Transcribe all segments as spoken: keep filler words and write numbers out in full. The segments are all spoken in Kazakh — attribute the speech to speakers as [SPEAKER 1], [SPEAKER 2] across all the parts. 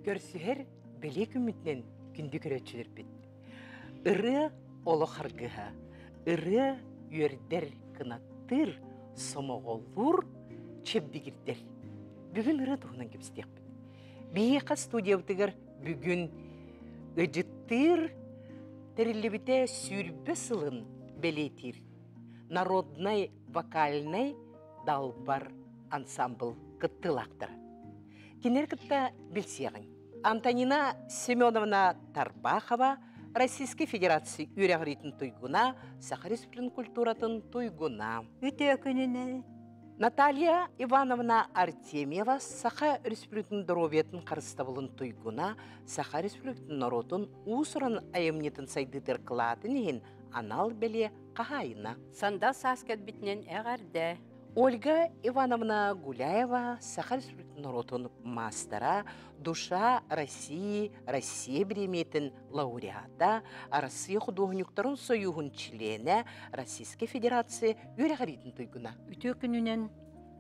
[SPEAKER 1] Көрсүһер беле күмүтнен күндү көрөчүлөр бит. Ыры оло харгыха, ыры үйөрдер кынаттыр, сомоголлур, чебдигирдер. Бүгүн ыры туһунан кепстек бит. Бийка студиябытыгар бүгүн ыжыттыр, терилибите сүрбе сылын белетир. Народный вокальный далбар ансамбл кыттылактыр. Кинер кытта билсегин. Антонина Семеновна Тарбахова Российской Федерации үйрәгритин туйгуна, Саха-Республикан культуратын туйгуна.
[SPEAKER 2] Үтө күнүнө.
[SPEAKER 1] Наталья Ивановна Артемьева Саха-Республикан дроветін қарыстабылын туйгуна, Саха-Республикан народын усырын айымнетін сайдыдыр кылатын анал беле қағайына.
[SPEAKER 2] Санда саскет битнен әғарда.
[SPEAKER 1] Ольга Ивановна Гуляева, Саха-Республикан народын мастера, душа России, Россия береметін лауреата, Россия художниктарын союғын члене, Российской Федерации үйрәғаритін туйгуна.
[SPEAKER 2] Үтө күнүнен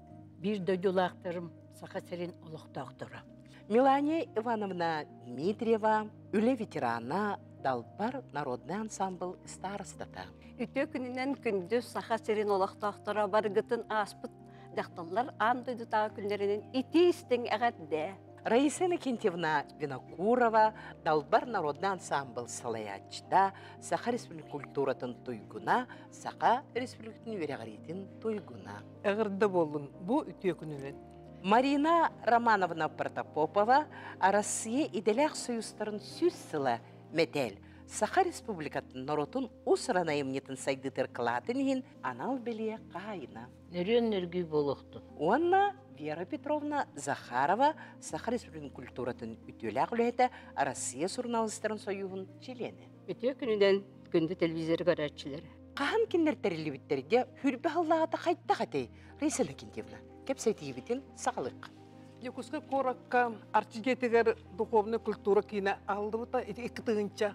[SPEAKER 2] бир дөйдулақтырым Саха-Серин олықтақтыры.
[SPEAKER 1] Мелания Ивановна Дмитриева, үле ветерана, Далбар народный ансамбл старостата.
[SPEAKER 2] Үтө күнүнен күндү Саха-Серин олықтақтыра баргытын аспыт дақталар ан дөйдутағы күндерінен ити істің әғатде.
[SPEAKER 1] Раиса Накентьевна Винокурова, Далбар народный ансамбл салаячта, Саха-Республикан культуратын туйгуна, Саха-Республикан үйрәгәритин туйгуна.
[SPEAKER 3] Әгірді болын, бұ үтө күнүнен.
[SPEAKER 1] Марина Романовна Протопопова, Россия иделяк союзтарын сүз сыла метел. Саха-Республикатын народын усыран айымнетін сайдытыр кылатын анал беле қайына.
[SPEAKER 2] Нөрен нөргүй болуқты.
[SPEAKER 1] Онна Вера Петровна Захарова Саха-Республикан культуратын үтөләк үләйті Россия журналистерін союғын члене.
[SPEAKER 2] Үтө күнүнен күнді телевизор көрәтчілері.
[SPEAKER 1] Қахан кендер тәрелебіттерге хүрбі аллағата қайтта қатай. Раиса Накентьевна, кепсәйтігі бітін сағылық.
[SPEAKER 3] Якускай коракка артигетигер духовная культура кина алды бута iki тыгынча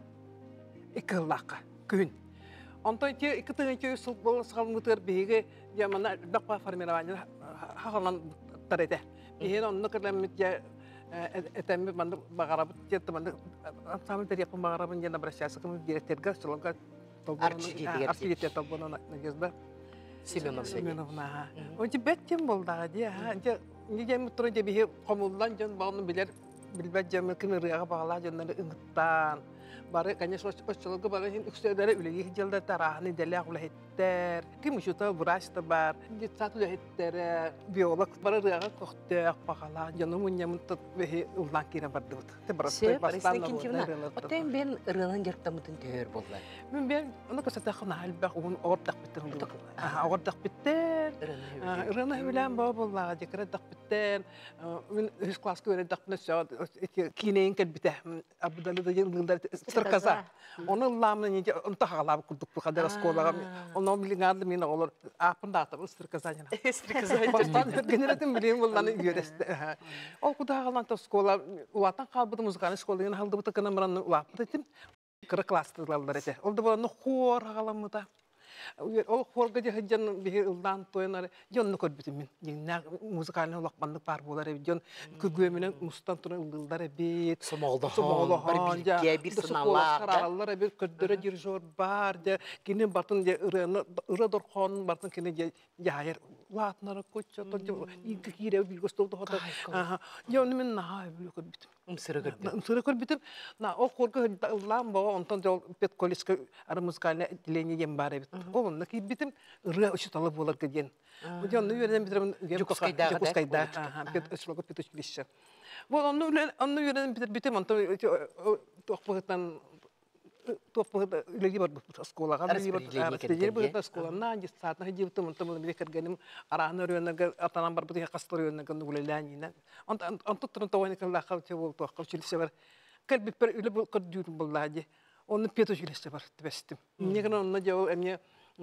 [SPEAKER 3] iki лака күн. Онтон те iki тыгынча сыл болын салмытыр беге ямана даква формирование хагалан тарете. Беген онны керлемит я этемми банды багарабыт жетти банды самый терек багарабын жана обращаться к директорга солонга артигетер толбона надежда Семеновна. Он тебе тем был да, я Нигде мы трудим бихи комулдан жон бағын билер билбет жемі кім ырыға бағала жонлары ыңыттан. Бары, конечно, өшчілігі бары үксөйлері үлігі жылды тарағыны делі ұлағеттер. Кім үшіті врачты бар, детсат ұлағеттері, биолог бары ырыға көқтек бағала. Жоны мұнемін тұт бихи ұлдан кейіне барды бұд.
[SPEAKER 1] Се, Раиса Накентьевна, оттайын бен ырынан жартамытын төр болды.
[SPEAKER 3] Мен бен, оны көсетақын әлбәқ ұғын оғырдақ біттір. Оғырдақ біттер. Ырына үлән бау боллаға жекірдақ біттер. Мен үш класс көредақ бұны кейінейін кәл біті. Абудалыда жылдыңдар сырказа. Оны ламын неге ұнтағалап күрдік бұл қадar сколаға. Оны біліңарды мені олар апында атып сырказа жена.
[SPEAKER 1] Сырказа
[SPEAKER 3] Бастан генератын білейін боланы үйересті. Ол құдағалан та скола, уатан қалбыды музыканы сколы, халды бұты кінамыранны уапыды етім. Кыры кластырлалар еті. Ол да боланы хор ғаламыда. Ол хорга жан бихи ылдан тойнары жонны көрбүтүм мен. Жеңнә музыкальный лакбандык бар булар эби жон күгө менен мустан туран ылдылдар эби.
[SPEAKER 1] Сомолдохон, бір билге, бір сыналар.
[SPEAKER 3] Каралар эби көддөрө дирижер бар, же кине батын же ырыны ыры дорхон батын кине же жайыр. Латнары көчө тожо иги кире билгостолду хота. Аха. Жон мен на көрбүтүм.
[SPEAKER 1] Умсыры көрбүтүм.
[SPEAKER 3] Умсыры көрбүтүм. На ол хорга ылдан бо онтон жол пет колиска ары музыкальный отделение ем бар эби. Олонна ки битим ыры учиталы болар кеген. Жонны үйренем битирем
[SPEAKER 1] Жукускайда.
[SPEAKER 3] Жукускайда. Пет училога пет училище. Вот онны үйлен онны үйренем битим онто топпогтан топпогда үлеги бар школага распределение бар школана же саатна жибтым онто мен кергеним араны өрөнөргө атанан бар бутга кастыр өрөнөргө үлеләнина. Онто онто турын тованы калла калчы бол то училище бар. Калбит бер үле бул кырдыр буллаҗы. Оны пет училище бар тбестим. Неген онны жау эмне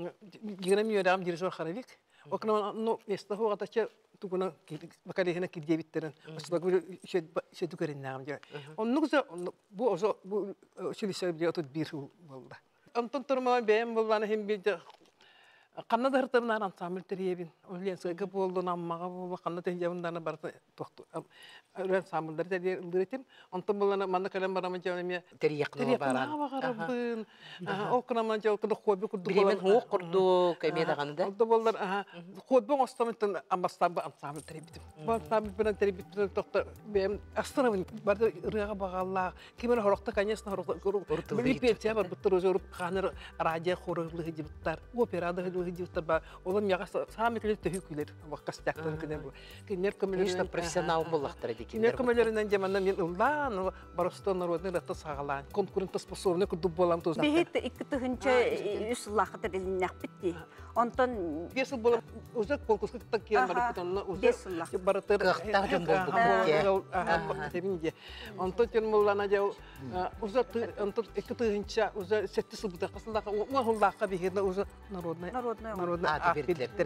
[SPEAKER 3] генем юрам дирижер харавик. Окна ну место хогатача тугуна бакалехна кидебиттерен. Ослогу ше ше тугерин намжа. Онну за бу озо бу училище бе отут бир болду. Антон турма бем болганы хем бе Kanna da hırtımdan ansamil teriyebin. Öyle sıkı boldu nammaga bu kanna tenjavundan barda toktu. Öyle samılları da diyetim. Ondan bulana manna kalem barama javamya.
[SPEAKER 1] Teriyaklı baran.
[SPEAKER 3] Teriyaklı bagarabın. O kanaman javukta hobi kurdu.
[SPEAKER 1] Bilemen hoğ kurdu kemiyede kanıda.
[SPEAKER 3] Ondan bollar aha. Hobi ostamıtın ambastan ansamil terebitim. Bu ansamil bilen terebitim tokta benim aslanım barda rıga bagalla. Kimin horokta kanyasna horokta. Bir pensiya var bu trozoru kanır raja horoklu hicibtar. Operada hicibtar ba. Oğlum yaga sami kile tehüküler. Vakkas taktan kine bu. Kinler
[SPEAKER 1] Конечно,
[SPEAKER 3] kömürler
[SPEAKER 1] профессионал боллақтар эди
[SPEAKER 3] Кинер көмөлөрүнөн жамандан мен улан баростон народный рата сагалан конкурентоспособный кудуп болам тозна.
[SPEAKER 2] Бихит икки тыгынча үс лахта делиннак битти. Онтон
[SPEAKER 3] Бес жыл болам уже конкурска такие бар бутонна уже
[SPEAKER 2] бес лах.
[SPEAKER 3] баратыр.
[SPEAKER 1] Кыркта жөн болду
[SPEAKER 3] Тебинде. Онтон тен муллана жау уже онтон икки тыгынча уже сетти сылбыта касылдака угуллакка бихирне уже народный
[SPEAKER 2] Народный.
[SPEAKER 3] народный
[SPEAKER 1] А,
[SPEAKER 3] акбирлектер.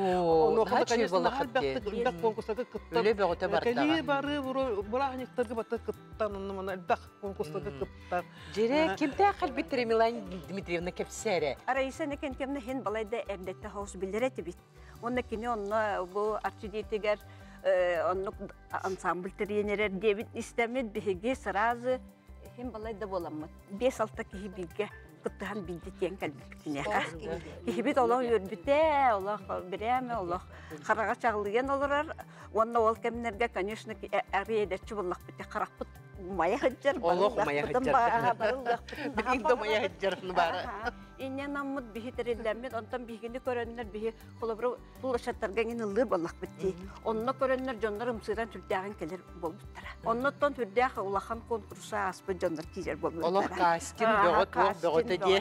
[SPEAKER 1] О,
[SPEAKER 3] Оно
[SPEAKER 1] хачи
[SPEAKER 3] конечно
[SPEAKER 1] боллақат де.
[SPEAKER 3] албакта конкурска кытта.
[SPEAKER 1] Өле бөгөтө
[SPEAKER 3] Кали
[SPEAKER 1] бартага.
[SPEAKER 3] бары бурахниктарга бата кыттан онна дах конкурстага кыттан.
[SPEAKER 1] Жере кимте акыл битире Милан Дмитриевна кепсере.
[SPEAKER 2] Арайса некен кемне хин балайда эмдетте хаус билдирети бит. Онна кини онна бу арчидетигер онну ансамбль тренерер дебит истемет биһиги сразу хин балайда боламмат. бес алты киһи билге кыттыхан билдетен калбитинеха. Киһибит олох үрбүтэ, олох биреме, олох харага чагылген олорар. Онна ол кемнерге, конечно, арыйдачы боллак бите каракпыт мая хаджар.
[SPEAKER 1] Олох мая хаджар. Бигде мая хаджарын бары.
[SPEAKER 2] Инне наммыт бихи терелләмет, онтан бигини көрөннөр бихи холобру булашаттарга гинылыр боллак битти. Онно көрөннөр жоннор ымсыран түрдәгән келер болбуттара. Оннотон түрдәгә улахан конкурса аспы жоннор кижер болбуттара.
[SPEAKER 1] Олох кастин бөгөт бөгөт эди.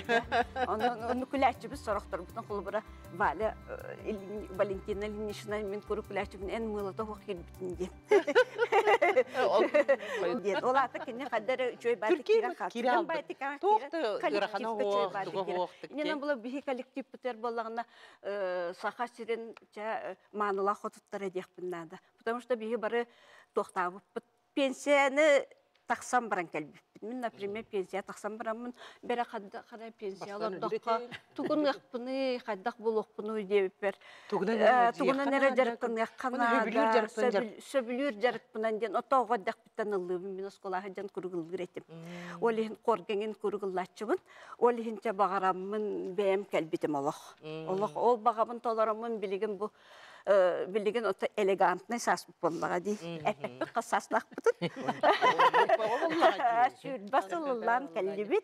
[SPEAKER 2] Онно күләчү без сорактар бутан холобра Валя Валентина Ильинична мен көрү күләчү эн мылыта хокир битинде. Дет олата кине кадәр чөй баты кирә катыр. Баты кирә.
[SPEAKER 1] Тохты гырахана хох.
[SPEAKER 2] Инен була бихи коллектив битер боллагына саха сирен жа маныла хотуттар эдек биннада. Потому что бихи бары тохтабып пенсияны таксам баран келбип. Мен, например, пенсия таксам барамын, бере кадда кара пенсия аландакка тугун якпыны, каддак болохпыны дебипер. Тугунан эре жаркын яккана, сөбүлүр жаркпынан ден отого дакпытан ылыбын мен осколага жан кургулгур этим. Олихин коргенин кургуллачыбын, олихинче багарамын бэм келбитим олох. Олох ол багамын толорамын билигин бу билигин ота элегантный сас боллага ди. Эппек касаслак бутун. Şur basılılan kellibit.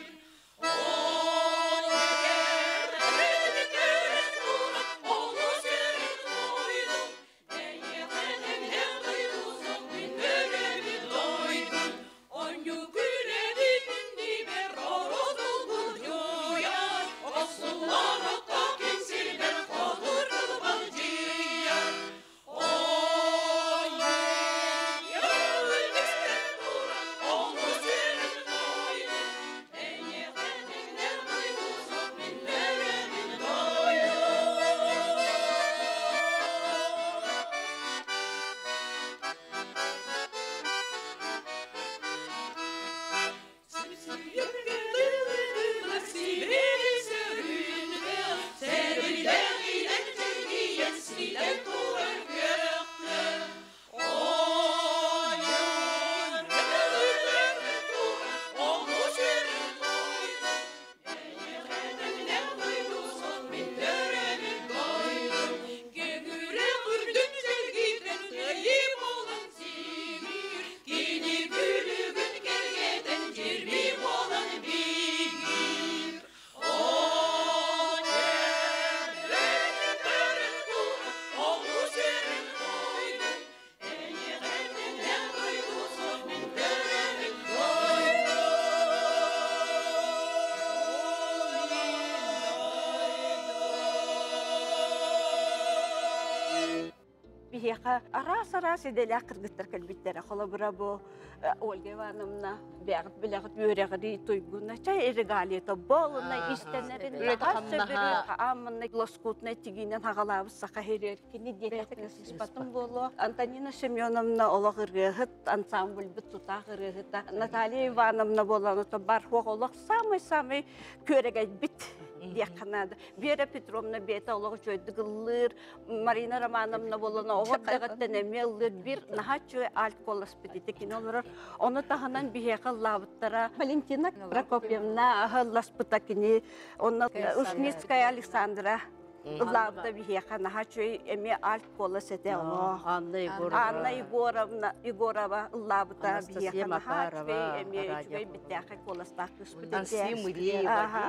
[SPEAKER 4] Almost
[SPEAKER 2] бихеха арас-арас иделя кыргыттар кэлбиттер. Хола бура бу Ольга Ивановна бягыт билягыт үйрегри туйгуна чай регалието болна истенерин хасыбыры аммына лоскутна тигинен хагалабыз сака хереркини детектен сиспатын боло. Антонина Семеновна олагырыгыт ансамбль бит тутагырыгыта. Наталья Ивановна боланы то бар хоголок самый-самый көрегет бит дияқанады. Вера Петровна бета олығы жойдығылыр, Марина Романовна боланы оғырдағыттан әмелір бір наға жой алт қолас бітеті кен олырыр. Оны тағынан бейеқі лабыттара. Валентина Прокопьевна ағылас бұта кені, оны Ушницкая Александра лабыта бейеқі наға жой әме алт қолас әте олы. Анна Егоровна Егорова лабыта бейеқі наға жой әме жой бітеқі қоластақ күс бітеті.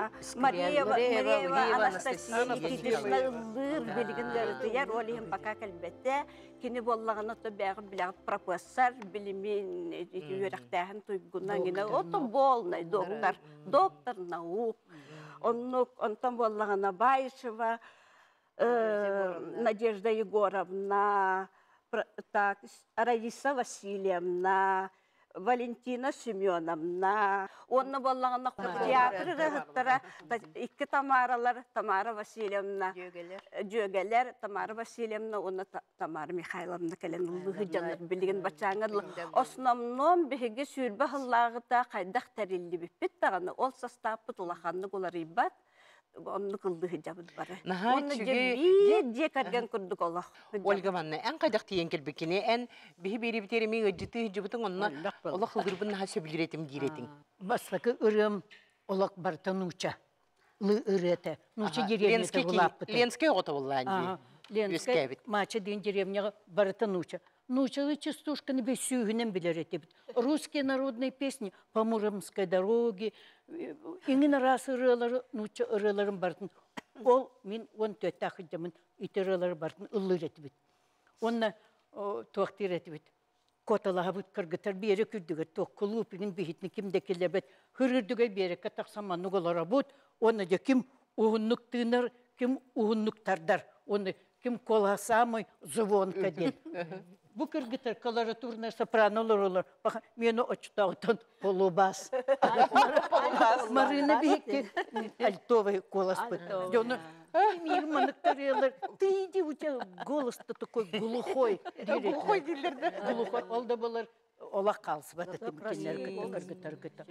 [SPEAKER 2] Мария Анастасия Никитична лыр билгендерді яр олиһин бака кэлбетте кини боллагына то бягы билаг профессор билимин үйрәктәһен туйгунан генә ото болнай доктор доктор наук оннук онтан боллагына Баишева Надежда Егоровна так Раиса Васильевна Валентина Семеновна, онна боллағына театры рахыттара, икки Тамаралар, Тамара Васильевна, жөгелер, Тамара Васильевна, онна Тамара Михайловна кәлен ұлығы жаныр білген бачаңырлы. Основном бігі сүйірбі ғыллағыта қайдақ тәрелі біппет тағаны, ол састапы тұлақанны қолар ибат, онны кылдығы жабыд бары. Онны жебі же кәрген күрдік олақ.
[SPEAKER 1] Ольга Ивановна, ән қайдақ тиен келбекіне, ән бігі бері бітеріме өджіті жібітің онна олақ қылдырбын наға сөбіліретім дейретің.
[SPEAKER 4] Баслакы ырым олақ барта нуча. Лы ырыты. Нуча деревнеті ғылаппыты.
[SPEAKER 1] Ленская оғыта болған де.
[SPEAKER 4] Ленская мача ден деревняға барта нуча. Нучалы частушканы бе сүйгінен білер етебіт. Русские народные песни по Муромской дороге, иңін арас ырылары, нуча ырыларын бартын. Ол мен он төтті ақыдамын ит ырылары бартын ұллыр етебіт. Онна тоқтыр етебіт. Коталаға бұт кыргытар бері күрдігер, тоқ құлып еңін бейітіні кімде келер бәт. Хүрірдіге бері катақсаман нұғылара бұт. Онна де кім ұғынлық тыңар, кім ұғынлықтардар. Онна кім коласамый звонка ден. Бу кыргытар колоратурная сопранолар олар. Мені очтаудан полубас. Марина Бекке альтовый голос быт. Мирманықтарелар. Ты иди, у тебя голос-то такой глухой.
[SPEAKER 3] Глухой дейлер, да?
[SPEAKER 4] Глухой. Ол да болар ола қалсы бата тімкенер кыргытар кыта.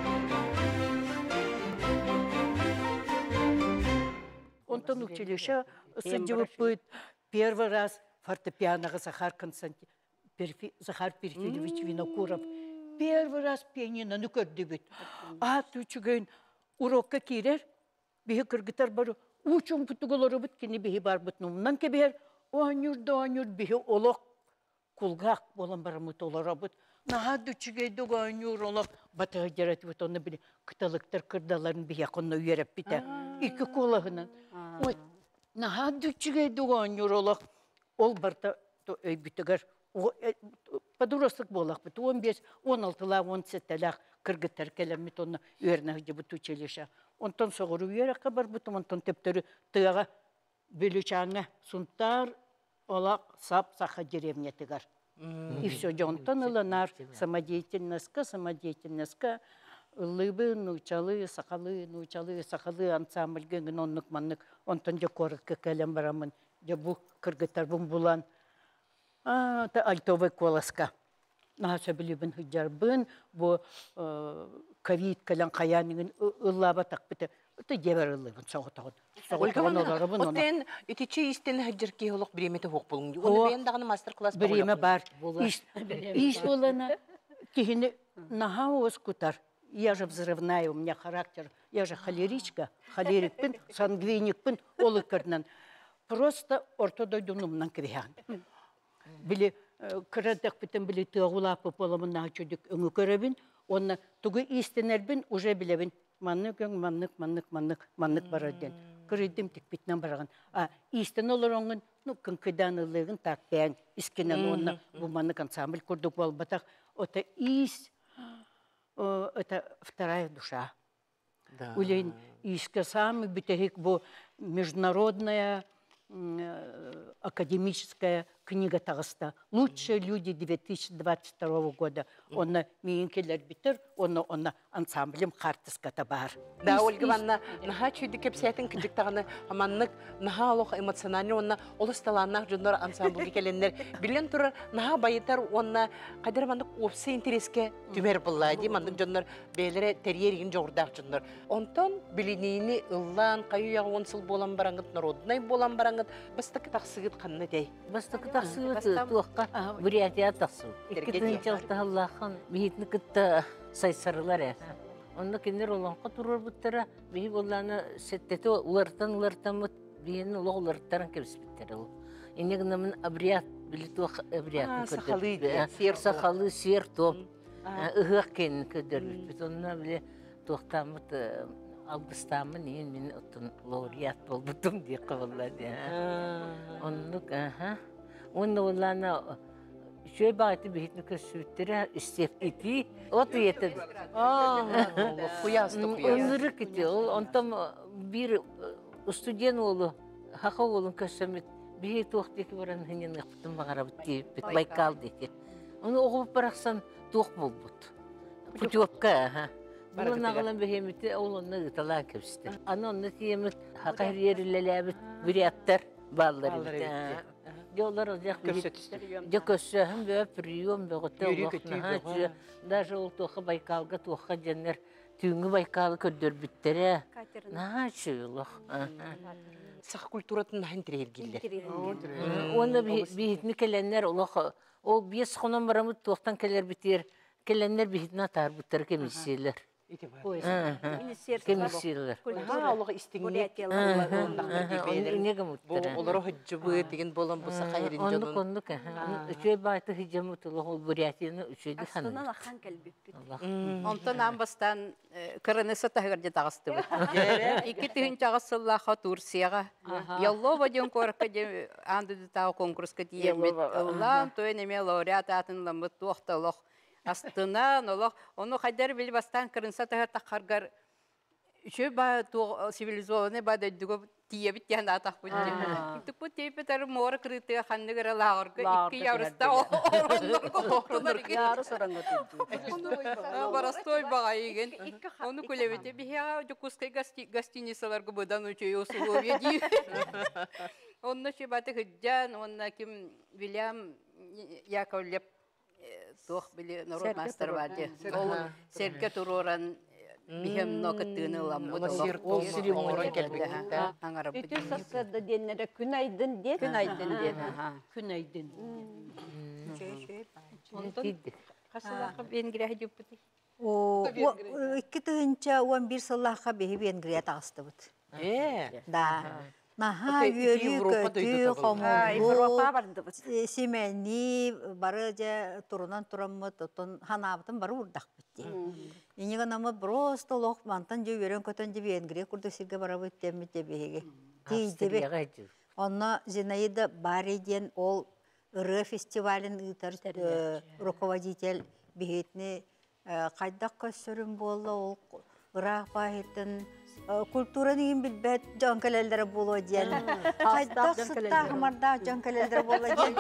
[SPEAKER 4] Онтан училище садевып быт. Первый раз фортепианоға Захар Константин, Захар Перфильевич Винокуров. Первый раз пианиноны көрді бет. Ат үчігін урокка керер, бейі кыргытар бару. Учын пұтығылары бұт, кені бейі бар бұт. Нумнан кебер, оңюрды оңюр бейі олық кулғақ болан барамыт олара бұт. Нағад үчігейді оңюр олық батығы жарат бұт. Оны білі қыталықтар кырдаларын бейі қонна үйеріп біті. Икі қолағынан. Нағад үчігейді оңюр олық. Ол барта өйбітігір, подурослық болақ бұт, он беш он алтыла он сеттелақ кыргыттар кәлемет оны үйерінағы жібіт училиша. Онтан соғыры үйеріққа бар бұтым, онтан тептері тыға бөлічаңа сұнтар олақ сап сақа деревнетігір. И все, онтан ыланар самодеятельностька, самодеятельностька, лыбы, научалы, сақалы, научалы, сақалы ансамбльген, оннық маннық, онтан же корыққа кәлем барамын. Бұл кыргыттар бұн бұлан. Альтовый коласка. Наша білібін хүджарбын, бұл ковид кәлін қаяныңын ұллаба тақпыты. Это дебер ұллыбын, соғытағын.
[SPEAKER 1] Ольга Ивановна, оттен үтече истен хүджарки олық біреметі хоқ болың. Оны бәйін дағыны мастер-класс болық.
[SPEAKER 4] Біреме бар. Иш олана кихіне наға оз күтар. Я же взрывная, у меня характер. Я же холеричка, холерикпін, сангвиникпін, олы кірнан. Просто ортодойдунумнан кірген. Білі кірадық бітін білі тұғылапы боламын чөдік өңі көребін, оны тұғы истенербін, уже білебін. Маннык өң, маннык, маннык, маннык, маннык бараден. Кірдім тік бітінен бараған. Истен олар оңын, күнкідан ұлығын тақпиян, искенен оны бұл маннык ансамбль көрдік бол батақ. Это ис, это вторая душа. Улейн иска самый бітігік бұл международная академическая книга тағыста. Лучшие люди две тысячи двадцать второго года. Онна мейінкелер бітір, онна онна ансамблем қартыската бар.
[SPEAKER 1] Да, Ольга Ивановна, наха чүйді кепсәйтін кіжік тағаны аманнык наха олық эмоциональный, онна олысталаннақ жондар ансамблге келенлер. Билен тұры наха байытар, онна қайдар аманнык опсы интереске түмер бұлла, дей, маннык жондар бәйлері терьерігін жоғырдақ жондар. Онтон білінейіні ыллан, қайу яғы онсыл болан бараңғыт, народнай болан бараңғыт, бастықы тақсығыт қанны дей.
[SPEAKER 5] Бастықы тақсығыт туаққа Бурятия тақсығы. Икі тыңчы алтағаллақын бейітіні күтті сайсарылар ә. Онда кендер оланға тұрыр бұттара, бейі боланы сеттеті ұлартан ұлартан бұт, бейіні ұлық ұларттарын кебіс біттері ол. Енегінамын абрият, білі туақ абриятын көдір. Сақалы, сер, топ, ұғық кенін көдір біт. Онына біле туақтамыт алғыстамын, ең мен ұттын лаурият болбытым дей қабылады. Онлық, аха. Онда оланы шөй бағыты бейітіні көсіттері істеп кеті, оты етеді.
[SPEAKER 1] Құясты құясты.
[SPEAKER 5] Онлары кеті, онтам бір студент олы, хақа олын көсімет, бейет оқтекі баран хынен ұқтым бағарабыт дейіп, бет Байкал дейкі. Оны оғып барақсан тоқ бол бұд. Путевка, аха. Бұлын ағылан бәхеметі олынны ұталан көпсті. Аны онны тиемет хақа ерілеләбіт бүряттар баллары. Жолар олжақ жа көссөһін бө прием бөғітті олықна. Даже ол тоқы Байкалға тоқы жәнер түйінгі Байкалы көддер біттері. Наға шүйіліқ.
[SPEAKER 1] Сақ культуратын нахын тірергелдер.
[SPEAKER 5] Оны бейітіні келенлер олық. Ол бес құнан барамыд тоқтан келер бітер. Келенлер бейітіні атар бұттар кемесселер. Кемесселер.
[SPEAKER 1] Наға олығы істіңнет. Олары хүджібі деген болан бұса қайырын жонын.
[SPEAKER 5] Ондық, ондық. Үшөй байты хүджемі тұлығы ол Бурятияны үшөйді қаның.
[SPEAKER 2] Астынан ақан кәлбеппін.
[SPEAKER 6] Онтон амбастан кырынысы тағырды тағысты бұд. Икі түхін чағысыллаға Турцияға. Яллова ден көркі де андыды тағы конкурсқа дейембет. Улан тойын еме лауреат атынлан бұд тоқталық. Астынан олық, оны қайдар білі бастан кырынса тағыр таққарғар үші ба цивилизованный ба дөйдігі тиебіт ян атақ бұд. Түк бұд тейпет әрі моры кырытыға қанны кірі лағырғы икі яурыста оронларға тоқтылар екен.
[SPEAKER 2] Яры сұраңғы түнді.
[SPEAKER 6] Барастой баға еген. Оны көлебеті бігеға жүкускай гостиницаларға бұдан өчей осылуы дейі. Оны шебаты хүджан, оны кім Вильям Яковлев тоқ білі народ мастер бады. Ол серке тұроран бігем ноқыттығыны ұламбыды.
[SPEAKER 1] Ол сирі оңырын кәлбекті.
[SPEAKER 2] Үті сақсады денлері күн айдын дед.
[SPEAKER 6] Күн айдын дед.
[SPEAKER 4] Күн айдын.
[SPEAKER 6] Қасылақы Венгрия жүппіді.
[SPEAKER 7] Икки тыгынча он бир сыллаха беһи Венгрия тагысты бут.
[SPEAKER 1] Э.
[SPEAKER 7] Да. Наха юрі көтү хомолу семени бары же турунан тураммыт отон ханабытын бары урдак битти. Инеге намы просто лох мантан же юрен көтөн же Венгрия курды сирге бара биттем бите беге. Тийдебе. Онна Зинаида Бариден ол ыры фестивалин ытар руководитель беһетне кайдак көсөрүн болду ол ырак баһетін культура нигин билбет жонкелелдер боло диен. Кайдак сытта хамарда жонкелелдер боло диен.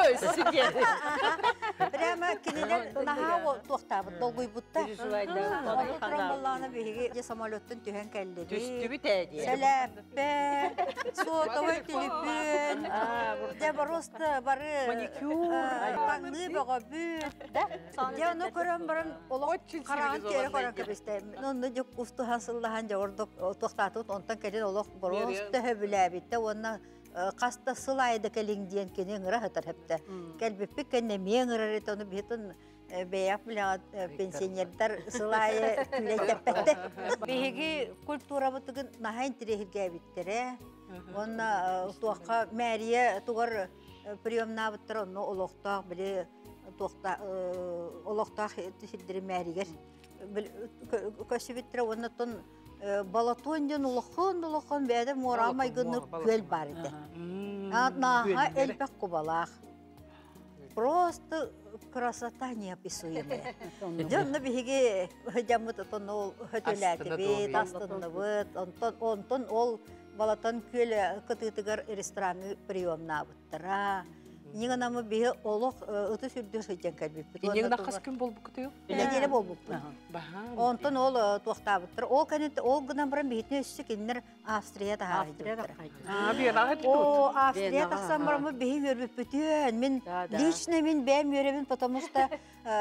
[SPEAKER 7] Прямо кинелер наха тоқтабыт долгуйбутта. Тромболланы беге же самолеттен түһен келди.
[SPEAKER 1] Түстүбүт эди.
[SPEAKER 7] Сәләппе, сотовый телефон, де просто бары маникюр, паңны бага бүт, да? Я ну көрөм барын олок караган тере көрөм кебесте. Нонда жок усту хасыллахан жордук тоқтатып, онтан келен олок просто хөбүләбитте, онна каста сылайды келин диен кенен ыра хатар хепте. Келбеппик кенне мен ырарет оны битен беяп биле пенсионердар сылайы күләтепте. Беги культура бутыгын нахайн тирехирге биттере. Онна туакка мэрия тугар приемна буттар оны олоктак биле туакта олоктак хиддири мэригер. Көсүбиттер оны тон балатонден улахан улахан бәді морамай гыныр көл бар еді. Наға әлбәк құбалақ. Просто красота неописуемая. Жонны бігеге хөдямыт отын ол хөтеләті бет, астынны бұт, онтон ол балатон көл күтігігір рестораны приемна бұттыра. Ниңа намы бие олох ыты сүрдүр сөйден кәлбип.
[SPEAKER 1] Инең нахас күн бол букытый.
[SPEAKER 7] Иләгеле болбуп.
[SPEAKER 1] Баха.
[SPEAKER 7] Онтон ол туактабыттыр. Ол кәнет ол гынан баран битне үссө киннер Австрияда
[SPEAKER 2] Австрияда
[SPEAKER 7] хайдыр.
[SPEAKER 3] А, бия нахат
[SPEAKER 7] О, Австрия тахсан барамы бие өрбүп бүтүн. Мен лично мен бәм өребин, потому что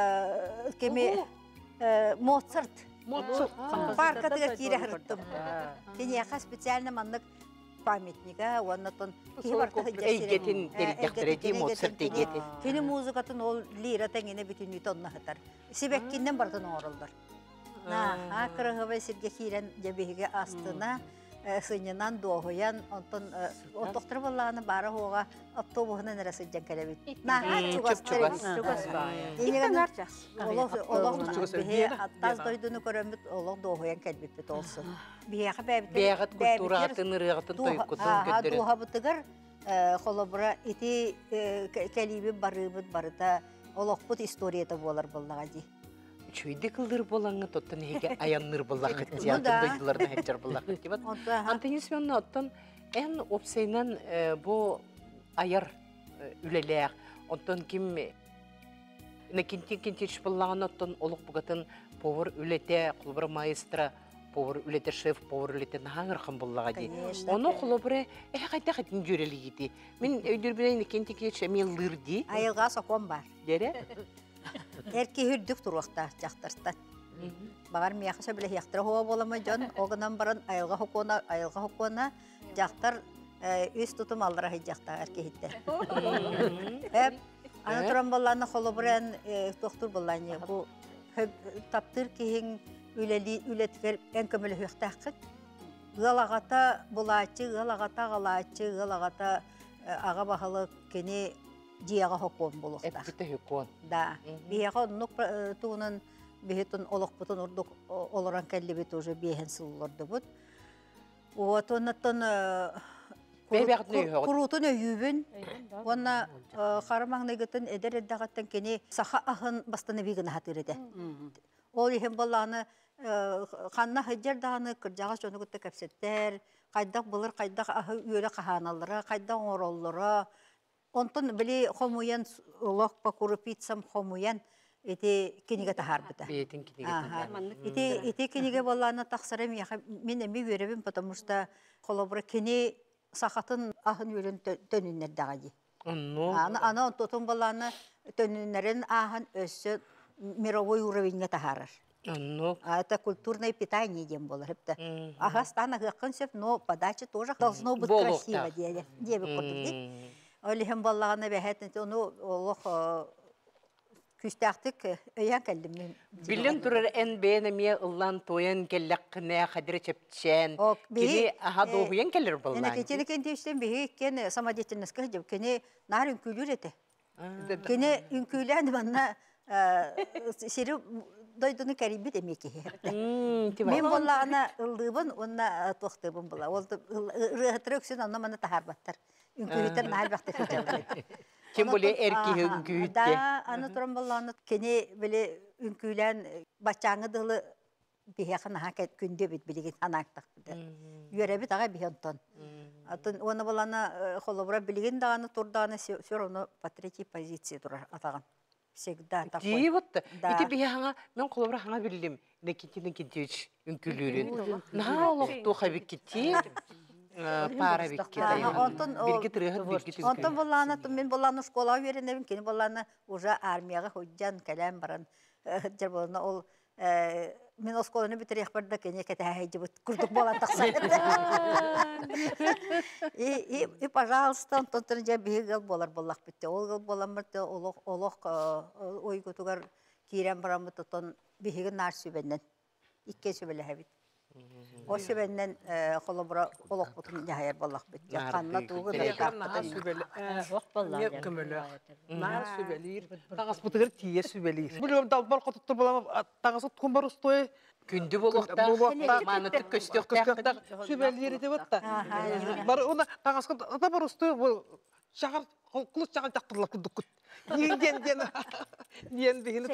[SPEAKER 7] кеме Моцарт.
[SPEAKER 3] Моцарт.
[SPEAKER 7] Паркатыга кире хырттым. Кенияка специально мандык памятника, оннотон
[SPEAKER 1] Эйгетин дердәхтереди Моцарт эйгетин.
[SPEAKER 7] Кини музыкатын ол лира тәңене бүтүн үй тонна хатар. Себеккиннен бардын орылдар. На, акырыгы Сергей Хирен дебеге астына сынынан доғыян, онтон отоқтыр болағаны бары хоға автобусынан әрәсі кәлебет. На, чугастыр. Енеген олық бе аттаз дойдыны көрөмбіт олық доғыян кәлбеппет олсын. Беяғы бәбітер.
[SPEAKER 1] Беяғыт культурағатын, ырығытын тойқытын көндірін.
[SPEAKER 7] Дуға бұтығыр қолыбыра ити кәлебі барыбыт барыта олықпыт историята болар болаға дей.
[SPEAKER 1] Чүйді кылдыр болаңы тоттын еге аянныр болақ театр дойдыларына хәджар болақ деп. Антонин Семеновна оттан ән опсайнан бу аяр үлеләк. Оттан ким накинтин кинтиш болағын оттан олық бұғатын повар үлете, құлбыр маэстра, повар үлете шеф, повар үлете нағырқын болаға дей. Оны құлбыры ә қайта қайтын жүрелі еді. Мен өйдірбінен накинтин кинтиш әмен лыр дей.
[SPEAKER 7] Айылға соқон бар.
[SPEAKER 1] Дере?
[SPEAKER 7] Әрке хүрдік тұруақта жақтарстан. Бағар мияқы сөбілі яқтыры хоға боламы жон, оғынан баран айылға хокуына, айылға хокуына жақтар өз тұтым алдыра хей жақтар әрке хиттер. Әп, аны тұран боланы қолы бұран тоқтыр боланы. Бұл таптыр кейін үлеткер ән көмілі хөқтаққыт. Ғалағата бұлачы, ғалағата ғалачы, ғалағата аға бағалы кені Дияға хокон болуқта.
[SPEAKER 1] Әпкіті хокон.
[SPEAKER 7] Да. Бияға нұқ туғынан бейетін олық бұтын ұрдық олыран кәлі уже бейхен сылылырды бұд. Вот оннаттан құрутын өйібін. Онна қарымаңнығытын әдер әддағаттан кені сақа ағын бастаны бейгіні хатыр еді. Ол ехен болағаны қанна хыджардағаны кіржаға жоны күтті кәпсеттер, қайдақ бұлыр, қайдақ ағы үйелі қағаналары, қайдақ ороллары, онтон били хомуян лох покурупитсам хомуян эти книга тахарбыта.
[SPEAKER 1] Бейтин книга.
[SPEAKER 7] Эти эти книга болланы тахсарам я мен эми беребим, потому что холобра кини сахатын ахын үрен төнүннер дагы.
[SPEAKER 1] Анно.
[SPEAKER 7] Ана ана тотун болланы төнүннерин ахын өссө мировой уровеньге тахарар.
[SPEAKER 1] Анно.
[SPEAKER 7] А это культурное питание дем было. Ага, стана гакынсеп, но подача тоже должно быть красиво, деди. Деби курдук. Олиһем баллагына бәһәтен оны олох күстәктик өян кәлдем мен.
[SPEAKER 1] Билен турар эн бәне ме уллан тоян келләкне хадир чепчен. Кини аха доһуян келер буллан.
[SPEAKER 7] Эне кеченекен тиштен бе кен самадетиннеске дип кене нарын күлүрете. Кене үнкүлән манна сире дойдуны карибит эмеки. Мен баллагына ылдыбын, онна тохтыбын була. Ол рыхатрыксын анна мана тахарбаттар. Үнкүйтер нәл бақты күтер.
[SPEAKER 1] Кем боле эрки үнкүйтте?
[SPEAKER 7] Да, аны туран болланы кене біле үнкүйлән бачаңы дылы бияқын аға күнде бит білеген анақтық біді. Үйері бит аға бияntон. Оны боланы қолыбыра білеген дағаны турдағаны сөр оны патриотик позиция тұрар атаған. Всегда такой.
[SPEAKER 1] Ди вот. Ити бияңа мен қолыбыра хаңа білдім. Некетінің кентеуч үнкүлерін. На олоқту қабик кетті. Пара бикке. Бирги трыгыр, бирги түзгүр.
[SPEAKER 7] Онтон болланы, мен болланы школа веренебин, кені болланы уже армияға хойджан кәлем баран. Жар болланы ол, мен ол школаны бітірек барды, кені кәті әйді бұд күрдік болан тақсайды. И, пожалуйста, онтон тұрын жа бігі ғыл болар боллақ бітті. Ол ғыл болан бітті, олық ой көтігер кейрен баран бітті, онтон бігі нар сөбеннен. Икке сөбелі әбіт. О сөбеннен қолыбыра олық бұтын яғайыр болақ бітті. Қанна туғы да
[SPEAKER 3] Нар көмілі. Нар сөбелер. Тағас бұтығыр тие сөбелер. Бұлым далбар қотықты болам, тағасы тұқым бар ұстой.
[SPEAKER 1] Күнді болуқта, маныты көстек тәқтақ.
[SPEAKER 3] Сөбелер ете бұтта. Бар оны тағасқа да бар ұстой, шағар, құлыс шағар тақтырлар күдік күт. Еңден ден, ден бейіні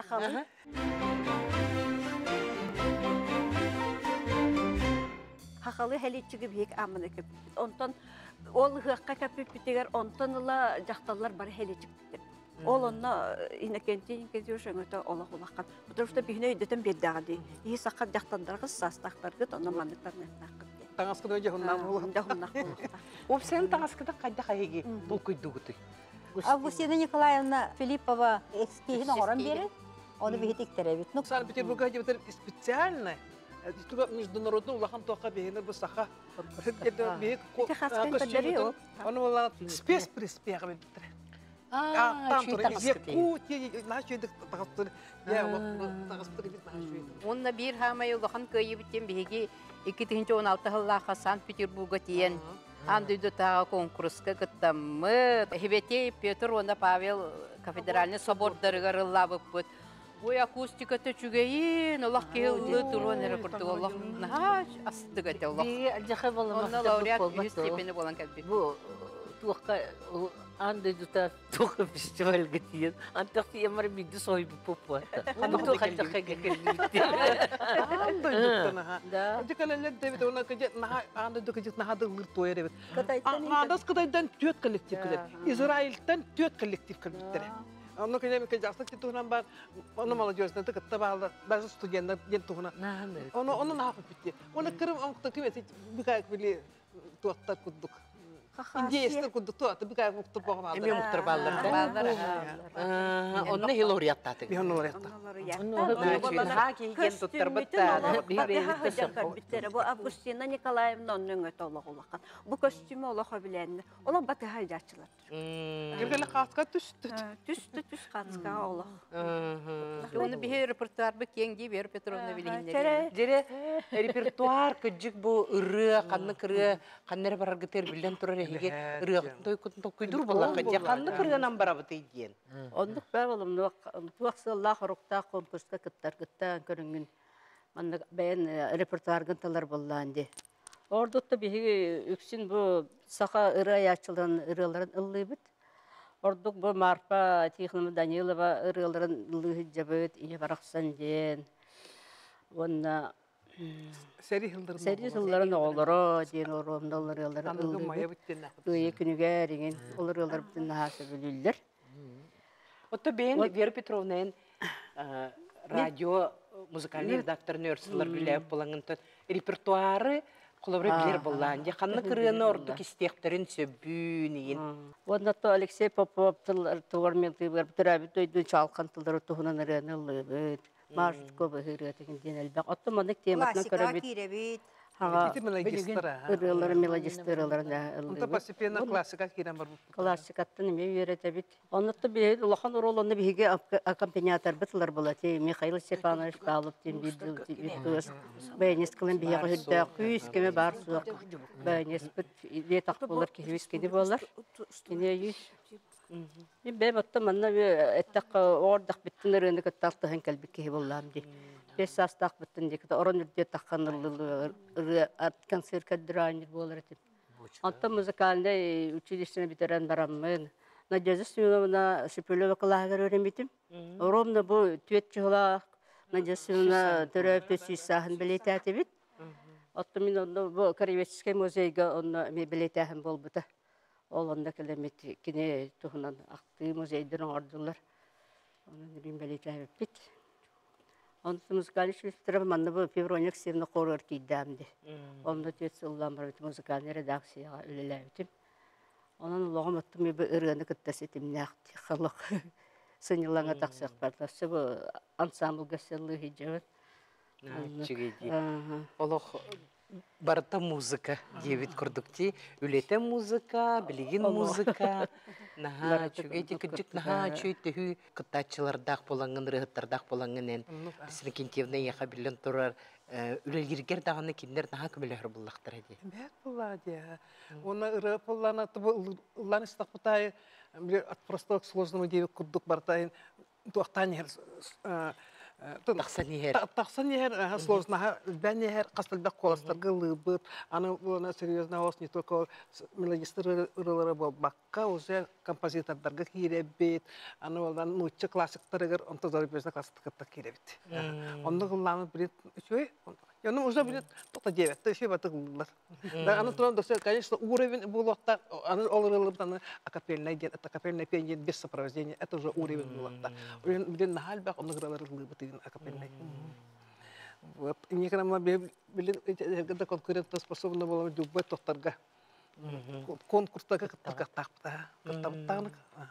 [SPEAKER 3] тақтырлар.
[SPEAKER 2] хахалы хәлитчиге бик амына көппит. Онтон ол хыакка көппитигер онтон ыла жакталлар бар хәлитчик. Ол онна инекентин кезүшөңөтө ола хулаккан. Потому что бихне өйдөтөн бердагы. И сакка жактандаргы састактаргы онна манныктарны тақып.
[SPEAKER 3] Таңаскыда жахуннан болу.
[SPEAKER 2] Жахуннан болу.
[SPEAKER 1] Оп сен таңаскыда кайда кайги бул көйдүгүтү.
[SPEAKER 7] Августина Николаевна Филиппова экскихин орон бери. Оны бихитиктеребит. Ну,
[SPEAKER 3] Санкт-Петербурга где-то специально Туга международный улахан тока бегенер бу саха. Это бег костюм. Он была спецприспех битре.
[SPEAKER 1] А,
[SPEAKER 3] там тоже Якутия, наши это тагыстыр. Я вот тагыстыр бит наши.
[SPEAKER 6] Онна бир хамай улахан көйүбүттен биги эки миң он алты жылларга Санкт-Петербурга тиен андыйды тага конкурска кыттаммы. Хебетей Петр онда Павел кафедральный собордарыга рыллабыппыт. Ой, акустиката чугейин, Аллах келді тұруан әрі күрді, Аллах нағаш астыға әті Аллах.
[SPEAKER 5] Би ажақай болам.
[SPEAKER 6] Онна лауреат үз степені болан кәлбет.
[SPEAKER 5] Бу туаққа андай дута туаққа фестиваль гетиен. Антақ тиемар бигді сойбы попуа. Аны туаққа ажақай гекелбетті.
[SPEAKER 3] Андай дута наға. Әді кәлелер дәбет, оны кәжет наға, андай дута кәжет наға дығылыр тойыр дәбет. Надас қыдайдан төт коллектив кәлет. Израильтан төт коллектив кәлбеттері. Onu kıyam ki jaslık tuğunan var, onu молодежьный tık tık bağlı, bazı stüdyenler gen tuğuna. Onu onu ne yapıp bitti? Onu kırım onu takım et, bir kayak bile tuğatta kurduk. İndiyeste kurduk tuğatta bir kayak mutlu bağlı.
[SPEAKER 1] Эми муктар баллар да. Онны хилориаттаты.
[SPEAKER 3] Bir onu oraya.
[SPEAKER 1] Ха кийген туттар бытта.
[SPEAKER 2] Бу Августина Николаевна онның өтө олагулакан. Бу костюм олага билен. Ола баты хайдачылар.
[SPEAKER 3] Гергеле каска түстү.
[SPEAKER 2] Түстү түс катска олаг.
[SPEAKER 6] Оны бихе репертуар бі кеңді бер Петровна билейіндер.
[SPEAKER 1] Дере репертуар күджік бу ыры, қанны кыры, қаннары барар гытер билен турар эһиге ыры той көйдүр боллакка же қанны кырынан барабыт ийден.
[SPEAKER 8] Ондук бар болом, туаксылла хорукта конкурска кыттар кытта көрүнгүн. Манда бен репертуаргын талар болланды. Ордутта биги үксүн бу саха ыры аячыларын ырыларын ыллыбыт. Ордук бу Марпа Тихонова Данилова ырыларын ыллы жабыт, ине бараксан ден. Онна
[SPEAKER 3] Сери хылдырын.
[SPEAKER 8] Сери хылдырын оолоро ден оромдолор ырыларын
[SPEAKER 3] Танылгын мая
[SPEAKER 8] ыллыбыт.
[SPEAKER 3] биттен акыт.
[SPEAKER 8] Күйе күнүгө деген олар ыллар бүтүн нахасы бүлүллер.
[SPEAKER 1] Отто бен Вера Петровнаның радио музыкальный редактор нөрсылар билеп болаңын репертуары Колобра билер боллан. Я ханны кырыны орду кистектерин сөбүнейин.
[SPEAKER 8] Онда то Алексей Попов туармен тыбыр төрәбит өйдү чалкан тылдары туһунан рәне лыбыт. Маршрут көбө хөрөтеген денелбек. Атты мондык тематны көрөбит.
[SPEAKER 7] киребит.
[SPEAKER 8] Ага.
[SPEAKER 3] Эти мелодистера.
[SPEAKER 8] Ырылар мелодистераларына.
[SPEAKER 3] Онда постепенно классика кирен бар.
[SPEAKER 8] Классикаттан эме үйрөтөбит. Онда бе улахан уролонны биге аккомпаниатор битлер болот. Михаил Степанович Павлов тем бидил битус. Бенес кылын биге хөддө күз кеме бар суак. Бенес бит ие так болор кебис кеди болор. Кине юз. Мен бе батта манна эттак ордак биттинеренде катталтын келбик ке боллам ди. Бес састак биттин ди. Орон үрдө таккан ат концерт кадранир болор этип. Антта музыкальный училищене битерен бараммын. Надежда Семеновна Шепелева кылагыр öğrenmedim. Ромна бу түет жыла Надежда Семеновна төрөптө сүйсахын билетати бит. Атты мен онда бу Краеведческий музейге онда билетахын болбута. Ол онда келемет кине тухунан акты музейден ордулар. Онда бин билетахын бит. Онда музыкальный училище манна бу Февроник Севна корор кийдамды. Онда түет жылдан бар музыкальный редакцияга үлелебитим. Onun lağım attım bir ırganı kıttasıtım nağıt xalıq sınırlarına taksaq partası bu ansambl gösteriliği hicabet.
[SPEAKER 1] Чигейди. Олох барта музыка девит курдукти, үлете музыка, билигин музыка. Наха чигейди кыджык наха чөйтү кытачылардак болаңын, рыгыттардак болаңын. Синекентьевна яха билен турар. Үлелгергер дағаны киндер наха көмелер буллақтар еді.
[SPEAKER 3] Бәк болады. Оны ыры поллана улан истақ бұтай, просто сложного девик күрдік бартайын, туақтан ехер,
[SPEAKER 1] Тақсан ехер.
[SPEAKER 3] Тақсан ехер, сложного, бән ехер, қастылбәк қоластарға лыбыт, аны оны серьезно ос, не только мелодистер ырылары бол, баққа уже композитордарға керебет, аны олдан нұтчы классиктарығыр, онты зары бөзіне классиктарға керебет. Онды ғылламы бір үшөй, Я ну уже будет только девять, то еще вот было. Да, оно трудно, конечно, уровень было так, оно олрылы там акапельное день, это акапельное пение без сопровождения, это уже уровень было так. Уровень блин на хальбах, он играл рылы, вот именно акапельное. Вот, и никогда мы были, когда конкурентно способны было любой тохтарга. Конкурс так как так так так так.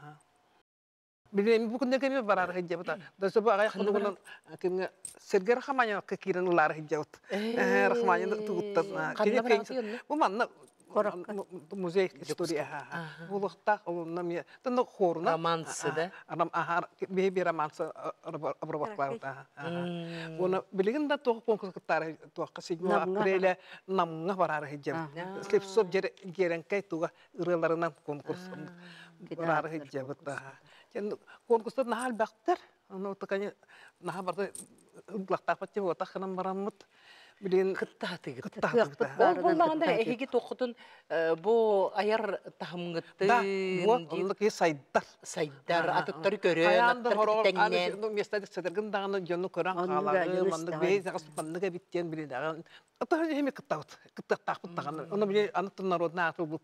[SPEAKER 3] Билем бүгүн неге барар хиҗабыта. Дәсе бу агай хунугын кимне Сергей Рахманов кирен улар хиҗабыт. Э Рахманов тугуттан. Бу манна музей история. Бу лохта олунна ми тын хорна.
[SPEAKER 1] Романсы, да?
[SPEAKER 3] Рам ахар беби романсы обработка. Буна билеген да тох конкурс кытар тох седьмого апреля намга барар хиҗабыт. Слепсоп жерен кай туга ырыларынан конкурс барар хиҗабыт. Конкурста нахал бактар, ну такая нахал барда глахтар патчи вот так нам барамут, билин
[SPEAKER 1] кыттаты
[SPEAKER 3] кыттаты.
[SPEAKER 1] Ол болмағанда эһиги тоқытын бу аяр тахымгытты.
[SPEAKER 3] Да, вот он такие сайдар.
[SPEAKER 1] Сайдар атыттары көрөн, аттар теңнен.
[SPEAKER 3] Ну места садыргын даганы жонну көрөн калары, мандык бей загас мандык биттен билин даган. Ата эми кыттат, кыттат тагын. Оны биле анытын народна атыл бут.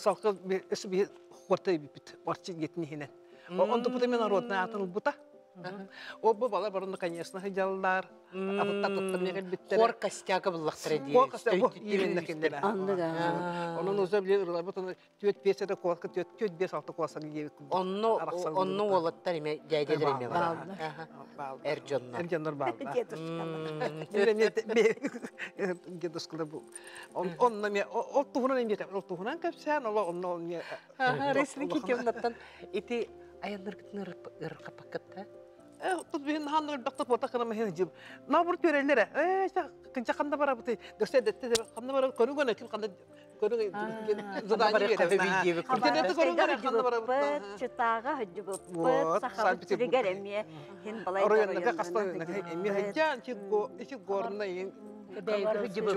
[SPEAKER 3] салқы ісі бе қортай бейбіт, барчы кетіне хенен. Онды бұты мен народына атыл бұта. Ол бұл бала барында, конечно, хыжалдар, апыттар тұттыр мегел біттері.
[SPEAKER 1] Хор костяга бұллақтыр әдейі.
[SPEAKER 3] Хор костяга, именно кендері.
[SPEAKER 8] Анныга.
[SPEAKER 3] Onun özü bile ırlar, bütün tüyet besede kovaska, tüyet tüyet bes altı kovaska gibi.
[SPEAKER 1] Onu onu olatlar ime caydeler ime var.
[SPEAKER 3] Bağlı.
[SPEAKER 1] Ercanlar.
[SPEAKER 3] Ercanlar bağlı. Öyle ne geduskada bu. Onunla me o tuhunan ime o tuhunan kapsan ola onu ne.
[SPEAKER 1] Ha, resmi kitaptan iti ayanlar gittin ırka paketta.
[SPEAKER 3] Тут бин ханнар бакта порта кана мehen жиб. Набур төреллере. Э, кынча канда бара бути. Дөрсе дәтте канда бара көрүнгөн экен канда көрүнгөн задание беребиз. Интернетте көрүнгөн канда бара бути.
[SPEAKER 2] Чытага хыжбып, сахар тирегереме, хин балай.
[SPEAKER 3] Оройнга каста эми хыжан чиго, ичи горна ен.
[SPEAKER 4] Бәйгә хыҗыбы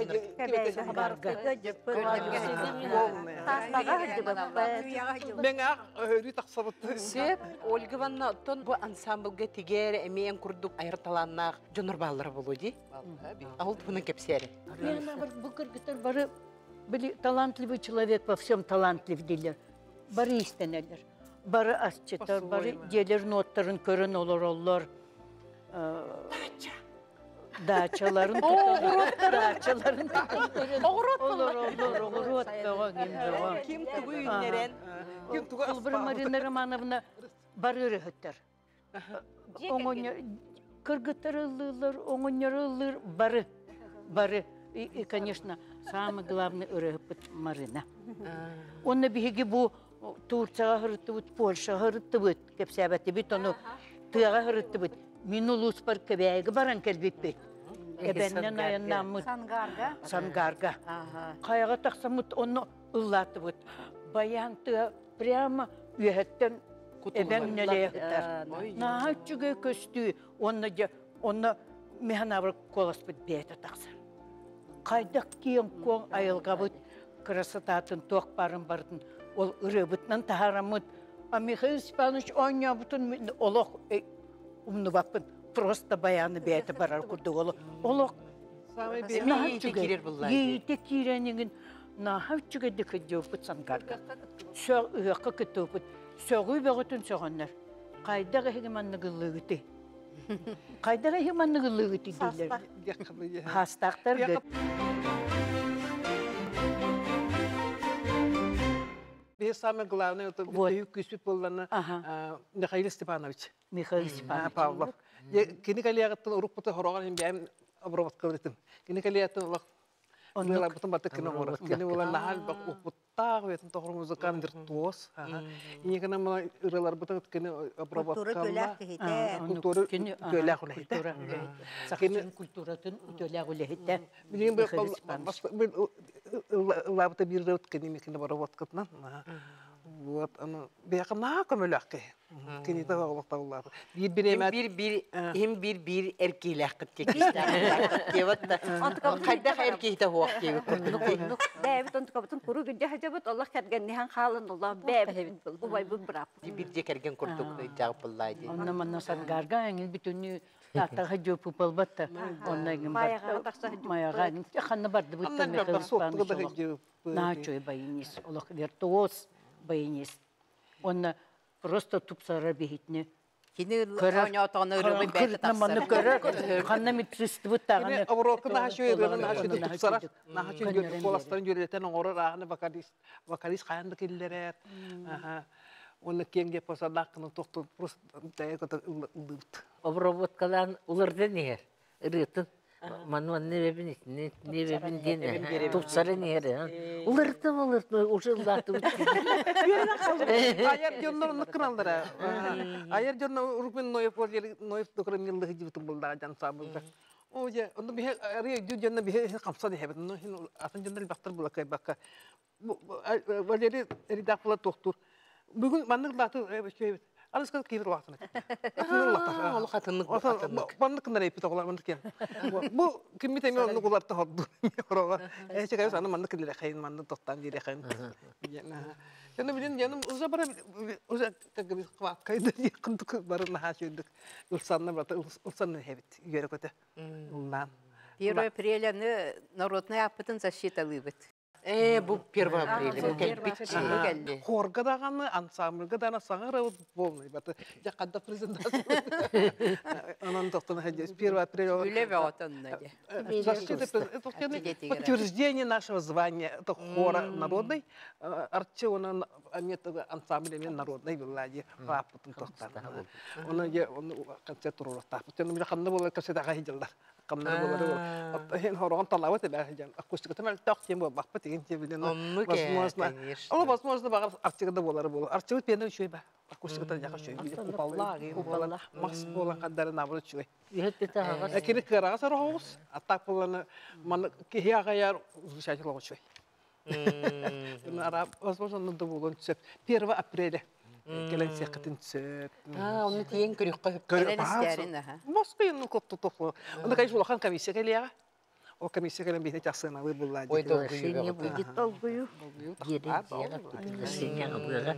[SPEAKER 3] Мен ак өйрү таксабыт.
[SPEAKER 1] Сеп Ольга Ивановна тон бу ансамблга тигер эмеен курдук айрталаннак жонор баллары болуди. Ал буны кепсери.
[SPEAKER 4] Мен бар бу кыргыздар бары били талантливый человек, во всем талантлив дилер. Бары истенелер. Бары асчытар, бары делер ноттарын көрөн олор олор. Дачаларын tutulur, dачаларын tutulur.
[SPEAKER 1] Oğrot
[SPEAKER 4] Olur, olur, oğrot beğen gibi.
[SPEAKER 1] Kim tuğu ünleren?
[SPEAKER 3] Kim туга
[SPEAKER 4] Кулбыр Марина Романовна барыры хөттер. Оңоня кыргыттар ылылар, оңоньор ылылар бары. Бары. И, конечно, самый главный өрөпөт Марина. Онна биһиги бу Турцияга хырыттыбыт, Польшага хырыттыбыт, кепсәбәте бит ону тыяга хырыттыбыт. Мин улус бар кебәйге баран келбитпет. Эбеннен аяннамыт.
[SPEAKER 2] Сангарга.
[SPEAKER 4] Сангарга. Каяга таксамыт оны ыллатыбыт. Баян тыа прямо үйәттен эбен нелеяктар. Наха чүгө көстү, онны же, онны механавыр коласпыт бейті тақсы. Қайдақ кейін коң айылғабыт, красотатын тоқ барын бардың, ол ұрыбытнан тахарамыт. А Михаил Степанович оня бұтын олық умны баппын, просто баяны бейті барар күрді олық. Олық
[SPEAKER 1] Ейті керер бұллайды.
[SPEAKER 4] Ейті керенігін наха чүгө декі жаупыт сангарга. Сөг үйаққа күтіпіт. Сөгі бәғытын сөғаннар. Қайдағы хегеманны ғылығыты. Қайдағы хегеманны ғылығыты дейлер. Хастақтар гөт.
[SPEAKER 3] Бе самое главное, это бүйік күспет болғаны Михаил Степанович.
[SPEAKER 4] Михаил Степанович.
[SPEAKER 3] Павлов. Кені кәлияғыттың ұрық бұты хораған hem бәйім обробот кылдым. Кені кәлияғыттың ұлақ Мила потом бата кино мора. Кені ула нахал бак упуттаг ветен тохор музыкан виртуоз. И кені мала үрелер бата кені обработ
[SPEAKER 7] Культура көләк тихите.
[SPEAKER 3] Культура көләк улехите.
[SPEAKER 4] Сақчын культуратын көләк улехите.
[SPEAKER 3] Билин бе лабата бир рот кені мекені обработ кытнан. Вот оно беяқна көмөләкке. Кені тага вақтаулар. Бир биремет
[SPEAKER 1] bir bir hem bir bir erkeğiyle kıtçekişler. Kıtçevatta. Kayda erkeğite huak gibi.
[SPEAKER 2] Бәбит онтука бутун куру гүдде хажабыт Аллах кәргеннеһен халын Аллах бәбит убай бу брап.
[SPEAKER 1] Bir cekergen kurduk cevap bulaydı.
[SPEAKER 4] Онна манна сангарга эңил бүтүнү тактага жөпү болбатта. Онна эңил
[SPEAKER 2] Маяга такса
[SPEAKER 4] маяга ханна барды бүттөн мехел. Начой байнис, Аллах виртуоз байнис. Онна просто тупсара бихитне.
[SPEAKER 6] Кини оня отаны үрөбү бәйт такса.
[SPEAKER 4] Ханна митристи буттаганы.
[SPEAKER 3] Аврокы нахашой рына нахашой тупсара. Нахашой жөрүп коластарын жөрөтен оңоры раганы вокалист. Вокалист каянды киллерер. Аха. Оны кеңге посадакны токтоп просто тайгата улдут.
[SPEAKER 5] Обработкалан улырды нер. Рытын. Мануан не бебин, не бебин дене. Тупсары нер. Улырды, улырды, уже латы.
[SPEAKER 3] Аяр жоннор ныкыналдыра. Аяр жоннор урукмен ноев оржели ноев докрым жылдыгы жибутун булдага жан сабылда. О же, онда бихе ари жу жонна бихе камса дехебет. Но хин атын жондар бактар булакай бакка. Оржели ридак була токтур. Бүгүн мандык латы эбешебет. Алыс кыз кибер вакытына.
[SPEAKER 1] Ол хатынlık bu
[SPEAKER 3] хатынlık. Бандык кындар эпит оглар мандык кен. Бу киммите мен onu кулатты hoddu. Орога. Эче кайсы аны мандык келе кайын мандык токтан дире кайын. Жана билен жаным уже бара уже как говорит кват кайда кындык барын хашыдык. Улсанна бата улсанна хебит. Үйөрө көтө. Улдан.
[SPEAKER 6] Первое апреля народная апытын защита лыбыт.
[SPEAKER 1] Э, бу первого апреля, бу кэлбит.
[SPEAKER 3] Хорга даганы, ансамбльга дана саңыр полный. Баты жақанда презентация. Анан тоқтан хадис. первого апреля.
[SPEAKER 6] Үлебе отонна де.
[SPEAKER 3] Подтверждение нашего звания. Это хора народный. Арчи он ансамбль народной влади. Рапотын тоқтан. Оны я концерт уротта. Потом мне хамна было концерт агайдылдар. Камнар болары. Хен хорон талават эле жан. Акустика темел тоқтем бо бакпа деген тебилен. Возможно. Ол возможно багар артигда болары болар. Артигы пенен шөй ба. Акустика жака шөй. Упалла, упалла. Макс болан кадары набыр шөй.
[SPEAKER 5] Үйетті тағағас.
[SPEAKER 3] Әкені кырага сарахос. Аттак боланы маны киягаяр узушачылыгы шөй. Ара возможно надо болон сөп. первого апреля. Келен секетін сөп.
[SPEAKER 1] А, оны тиен көрік қойып.
[SPEAKER 6] Келен істерін, аха.
[SPEAKER 3] Москваның котты тоқлы. Оны конечно улахан комиссия келеға. Ол комиссия келен бейте жақсына вы бұлла.
[SPEAKER 1] Ой, долгую.
[SPEAKER 5] Решение будет
[SPEAKER 2] Долгую.
[SPEAKER 5] Ере, зияға приглашение бұға.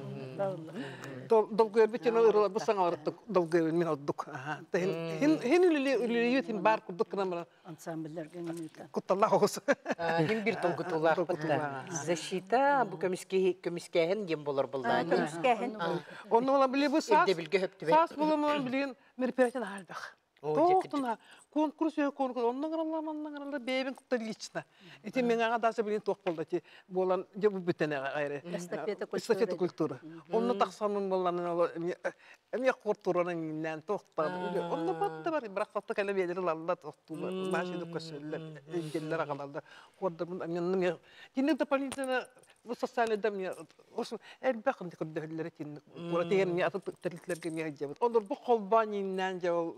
[SPEAKER 3] Долгую өрбетен ұрыла бұсаң ауырттық. Долгую мен алдық. Хен үлілі етін бар күрдік кінамыра.
[SPEAKER 4] Ансамбльдерге минута.
[SPEAKER 3] Құтталла оғыз.
[SPEAKER 1] Хим бир толгутулар бутта. Защита бу комиссия комиссияһен ем болар булда.
[SPEAKER 2] Көміскәһін.
[SPEAKER 3] Оны ола біле бұл сас.
[SPEAKER 1] Evde bilgi höptü.
[SPEAKER 3] Сас болымын білген мероприятиян албақ. Тоқтына конкурс өй конкурс. Онның ғыралла, манның ғыралла бейбін құтты лично. Эти мен аға дасы білген тоқ болды. Болан жебі бүтіне ғайры. Эстафета культура. Онны тақсанын боланын әме қортуранын нән тоқтады. Онны батты бар. Бірақ тоқты кәлі бейдері лалда тоқтуы. Башыды көсілі. Әйгелер ағаларды. Қордырмын. Әменің кенек дополнительно социальный дом мне очень эльбахан такой доходили тин. Вот я мне от тарифлерки мне делают. Он был холбани нанджа.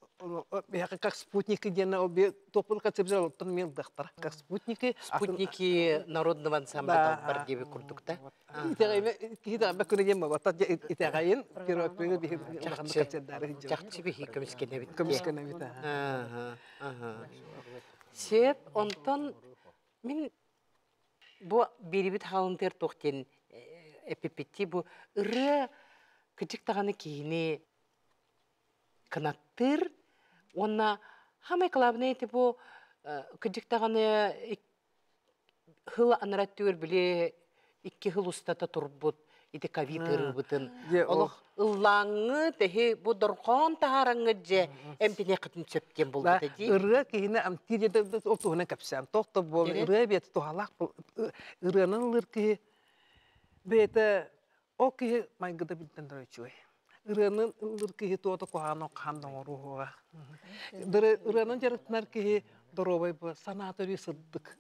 [SPEAKER 3] Я как спутники где-то обе топор концепция вот он мне доктор. Как спутники.
[SPEAKER 1] Спутники народного ансамбля Бардиеви Курдукта.
[SPEAKER 3] Кида бакуны дема вот итагаен первый апреля бихи концерт дары.
[SPEAKER 1] Чахчи бихи комиссияне бит.
[SPEAKER 3] Комиссияне бит.
[SPEAKER 1] Ага, ага. Сеп онтон мен бу берибит халынтер тоқтен эпипетти бу ыры кычык таганы кийини канаттыр онна хамай клабны эти бу кычык таганы хыла анраттыр биле икки хыл устата турбут ити ковид ырыбытын олох ыллаңы техи бу доркон таараңы же эмпине кытын сөптен болду деди
[SPEAKER 3] ыры кийини амтиде отугуна капсан токто бол ыры бет тухалак ырынын лырки бете оки майгыда биттен дөрөчүй ырынын лырки тото кохано кандың рухуга дыры ырынын жарыктар ки доробай бу санаторий сыддык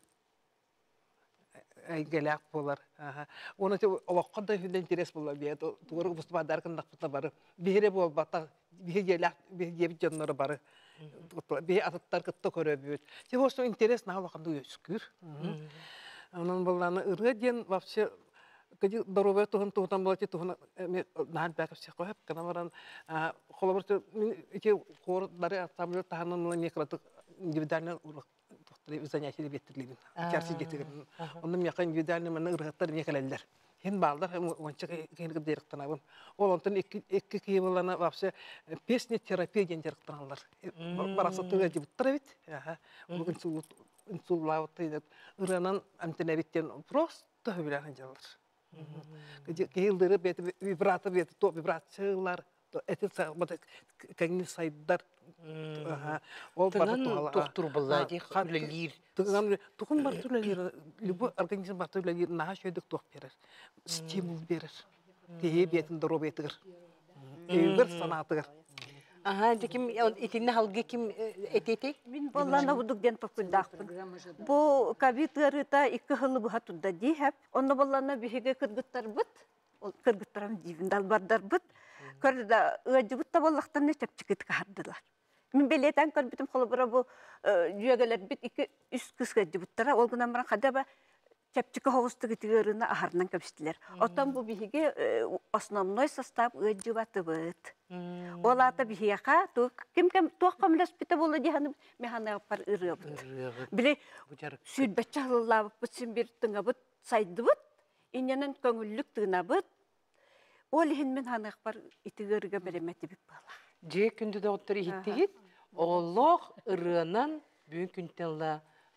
[SPEAKER 3] айгелак болар. Оны те олаққанда хүнден интерес болар бейт. Туғыры бұстыма дарқын нақпытна бары. Бейре бол бата, бейгелак, бейгебіт жанлары бары. Бей атыттар кытты көрі бейт. Те осы интерес на олаққанда өскүр. Онын боланы ұры ден вообще кәді дұрубай тұғын тұғытан болады, тұғын нағын бәкіп сек қойып, кана баран қолабырты, ете қордары аттамылы тағанын мекратық индивидуальный урок. Занятия беттерлибин. Чарси гетигин. Онун яка индивидуальный мен ыргаттар мекелелер. Хен балдар онча кенге директанабын. Ол онтон эки эки кийбалана вообще песня терапия ден директорлар. Бараса тыга жибиттер бит. Аха. Бүгүн сул суллавыт дейт. Ыранан антенебиттен просто билген жалар. Кейлдери бет вибратор бет топ вибрациялар. Это вот кегни сайдар. Ол бар тухала.
[SPEAKER 1] Туктур буллади харлелир.
[SPEAKER 3] Туган туган бар түлелер. Любой организм бар түлелер наха шөйдүк ток берер. Стимул берер. Кее бетин дробетигер. Эйгер санатыгер.
[SPEAKER 1] Ага, диким итинне халгы ким этети?
[SPEAKER 2] Мин боллана будук ден попкудакпын. Бу ковид-ырыта икки хылы буха тудда дихеп. Онно боллана бихиге кыргыттар быт. Ол кыргыттарам дивин далбардар быт. Көрдө ыжыбыт та боллактан чапчыкыт кардылар. Мен белетен көрбүтүм холбура бу жүйөгөлөр бит iki üç кыска жыбыттара ол гынан баран кадаба чапчыкы хогустугу тигерина ахарнан көпстилер. Отон бу биһиге основной состав ыжыбатыбыт. Ол ата биһияка то ким ким тоққа милес бите болду диханы механа пар ырыбыт. Биле сүрбәчә хыллабыт битсин бир тыңабыт сайдыбыт. Иненен көңүллүк тыгынабыт. Ол хин мен ханак бар итигерге беремети бит бала.
[SPEAKER 1] Же күндү доктор иттигит, Олох ырынан бүгүн күнтенла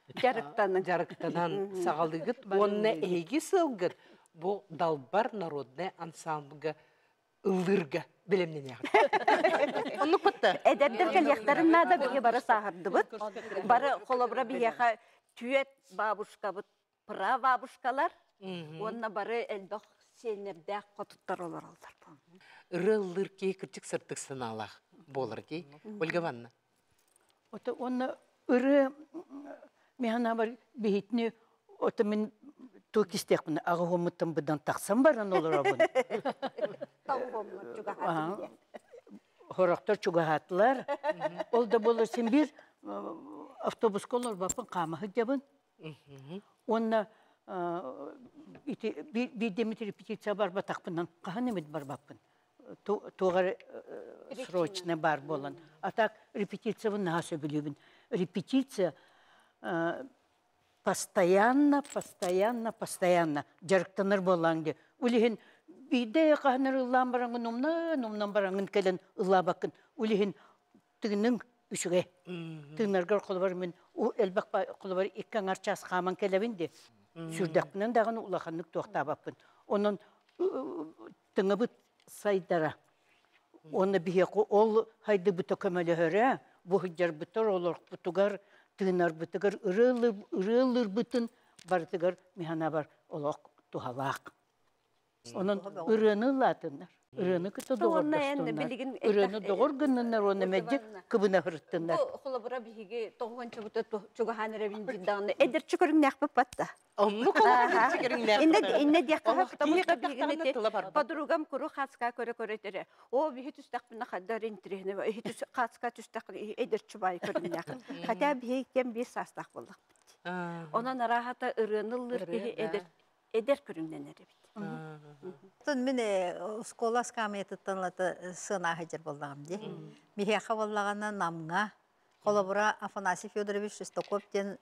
[SPEAKER 2] Жарыктанын.
[SPEAKER 1] Жарыктанан сағалдығыт, онна эйги сылгыр, бұл Далбар народный ансамблга ылырга білемнен яғыр. Оны күтті?
[SPEAKER 2] Эдердер кәлияқтарын нада бие бары сағырды бұд. Бары қолабыра биеға түйет бабушка бұд, пыра бабушкалар, онна бары әлбақ сенердәк қотыттар олар алдар.
[SPEAKER 1] Ыры ылыр кей кірчік сыртық сыналақ болыр кей. Ольга Ванна.
[SPEAKER 4] Ота оны ыры механа бар бейітіне ота мен тоқ істек бұны ағы ғомыттың бұдан тақсам баран олар абын. Хорақтар чугахатылар. Ол да болыр сен бір автобус колор бапын қамағы жабын. Онна bir demit repetitsiya бар ба тақпынан қаған емет бар бапын. Тоғар срочно бар болан. А так репетиция бұн наға сөбілебін. Репетиция постоянно, постоянно, постоянно жарықтаныр боланды. Улеген биде қағаныр ұллан бараңын умнан, умнан бараңын кәлін ұлла бақын. Улеген түгінің үшіге. Түгінергер қолы бар мен, әлбақ қолы бар еккен арчас қаман кәлебінде. Сүрдәкпінен дағын ұлақанлық тоқта бапын. Оның тыңы бұт сайдара. Оны бейеқі ол хайды бұты көмелі өрі, бұхыджар бұтыр олар бұтығар, тыңар бұтығар, ұрылыр бұтын бартығар механа бар олақ туғалақ. Оның ұрыны латындар. Үрөні күті доғырдастындар. Үрөні доғыр гыннар, оны мәді күбіна ғырыттындар.
[SPEAKER 2] Қолабыра бігі тоғынчы бұты чуғахан әрәбін дидағыны әдір чүкірің нәқ бұп батта.
[SPEAKER 1] Онны қолабыра чүкірің нәқ бұп.
[SPEAKER 2] Инне дияққа хақтамызға бігіні падругам күрі қатсқа көрі көретері. О, бігі түстақпына қаддар интірігіні, қатсқа түстақпына әдір чүбай көрін нәқ. Қатя бігі кен бес састақ болдық. Онан арағата ұрынылыр бігі әдір көріңнен әрәбін.
[SPEAKER 7] Тон мен школа скаметтанлаты сына хәҗер булдым ди. Михаха буллаганнан намга Колобура Афанасий Федорович Шестаковтен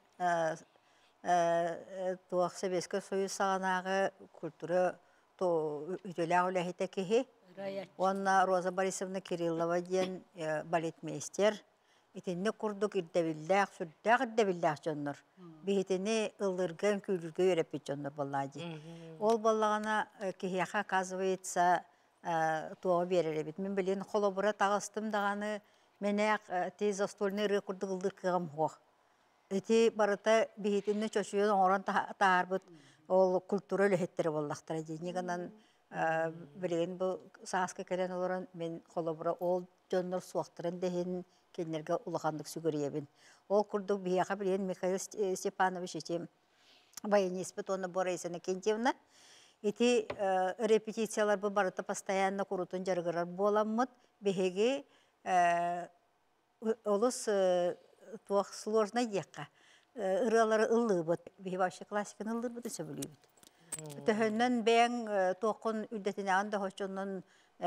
[SPEAKER 7] то Советский Союз сагынагы культура то үтеләгә хитәкеһе. Онна Роза Борисовна Кириллова дигән балетмейстер. Итенне курдук ирдәвилләк, сүрдәк ирдәвилләк җоннор. Бихетене ылырган күлүргә йөрәп җоннор буллади. Ол баллагана кихяха оказывается то береле бит. Мен белән колобура тагыстым даганы менә тез застольны рекордык ылдыркыгам хох. Эти барыта бихетене чөшүен оран таарбыт ол культура лехеттер буллактыр ди. Нигәннән белән бу сааска келен оларан мен колобура ол җоннор суактырын дехин кеннерге улахандык сүгөребин. Ол курдук бияха билен Михаил Степанович этим баянис бетона Борисовна Кентьевна. Эти репетициялар бу барыта постоянно курутун жаргырар боламмыт. Беге олус туах сложно декка. Ыралары ыллыбыт. Беге вообще классиканы ыллыбыт сөбүлүбүт. Төһөннөн бең токун үддетине анда хочонун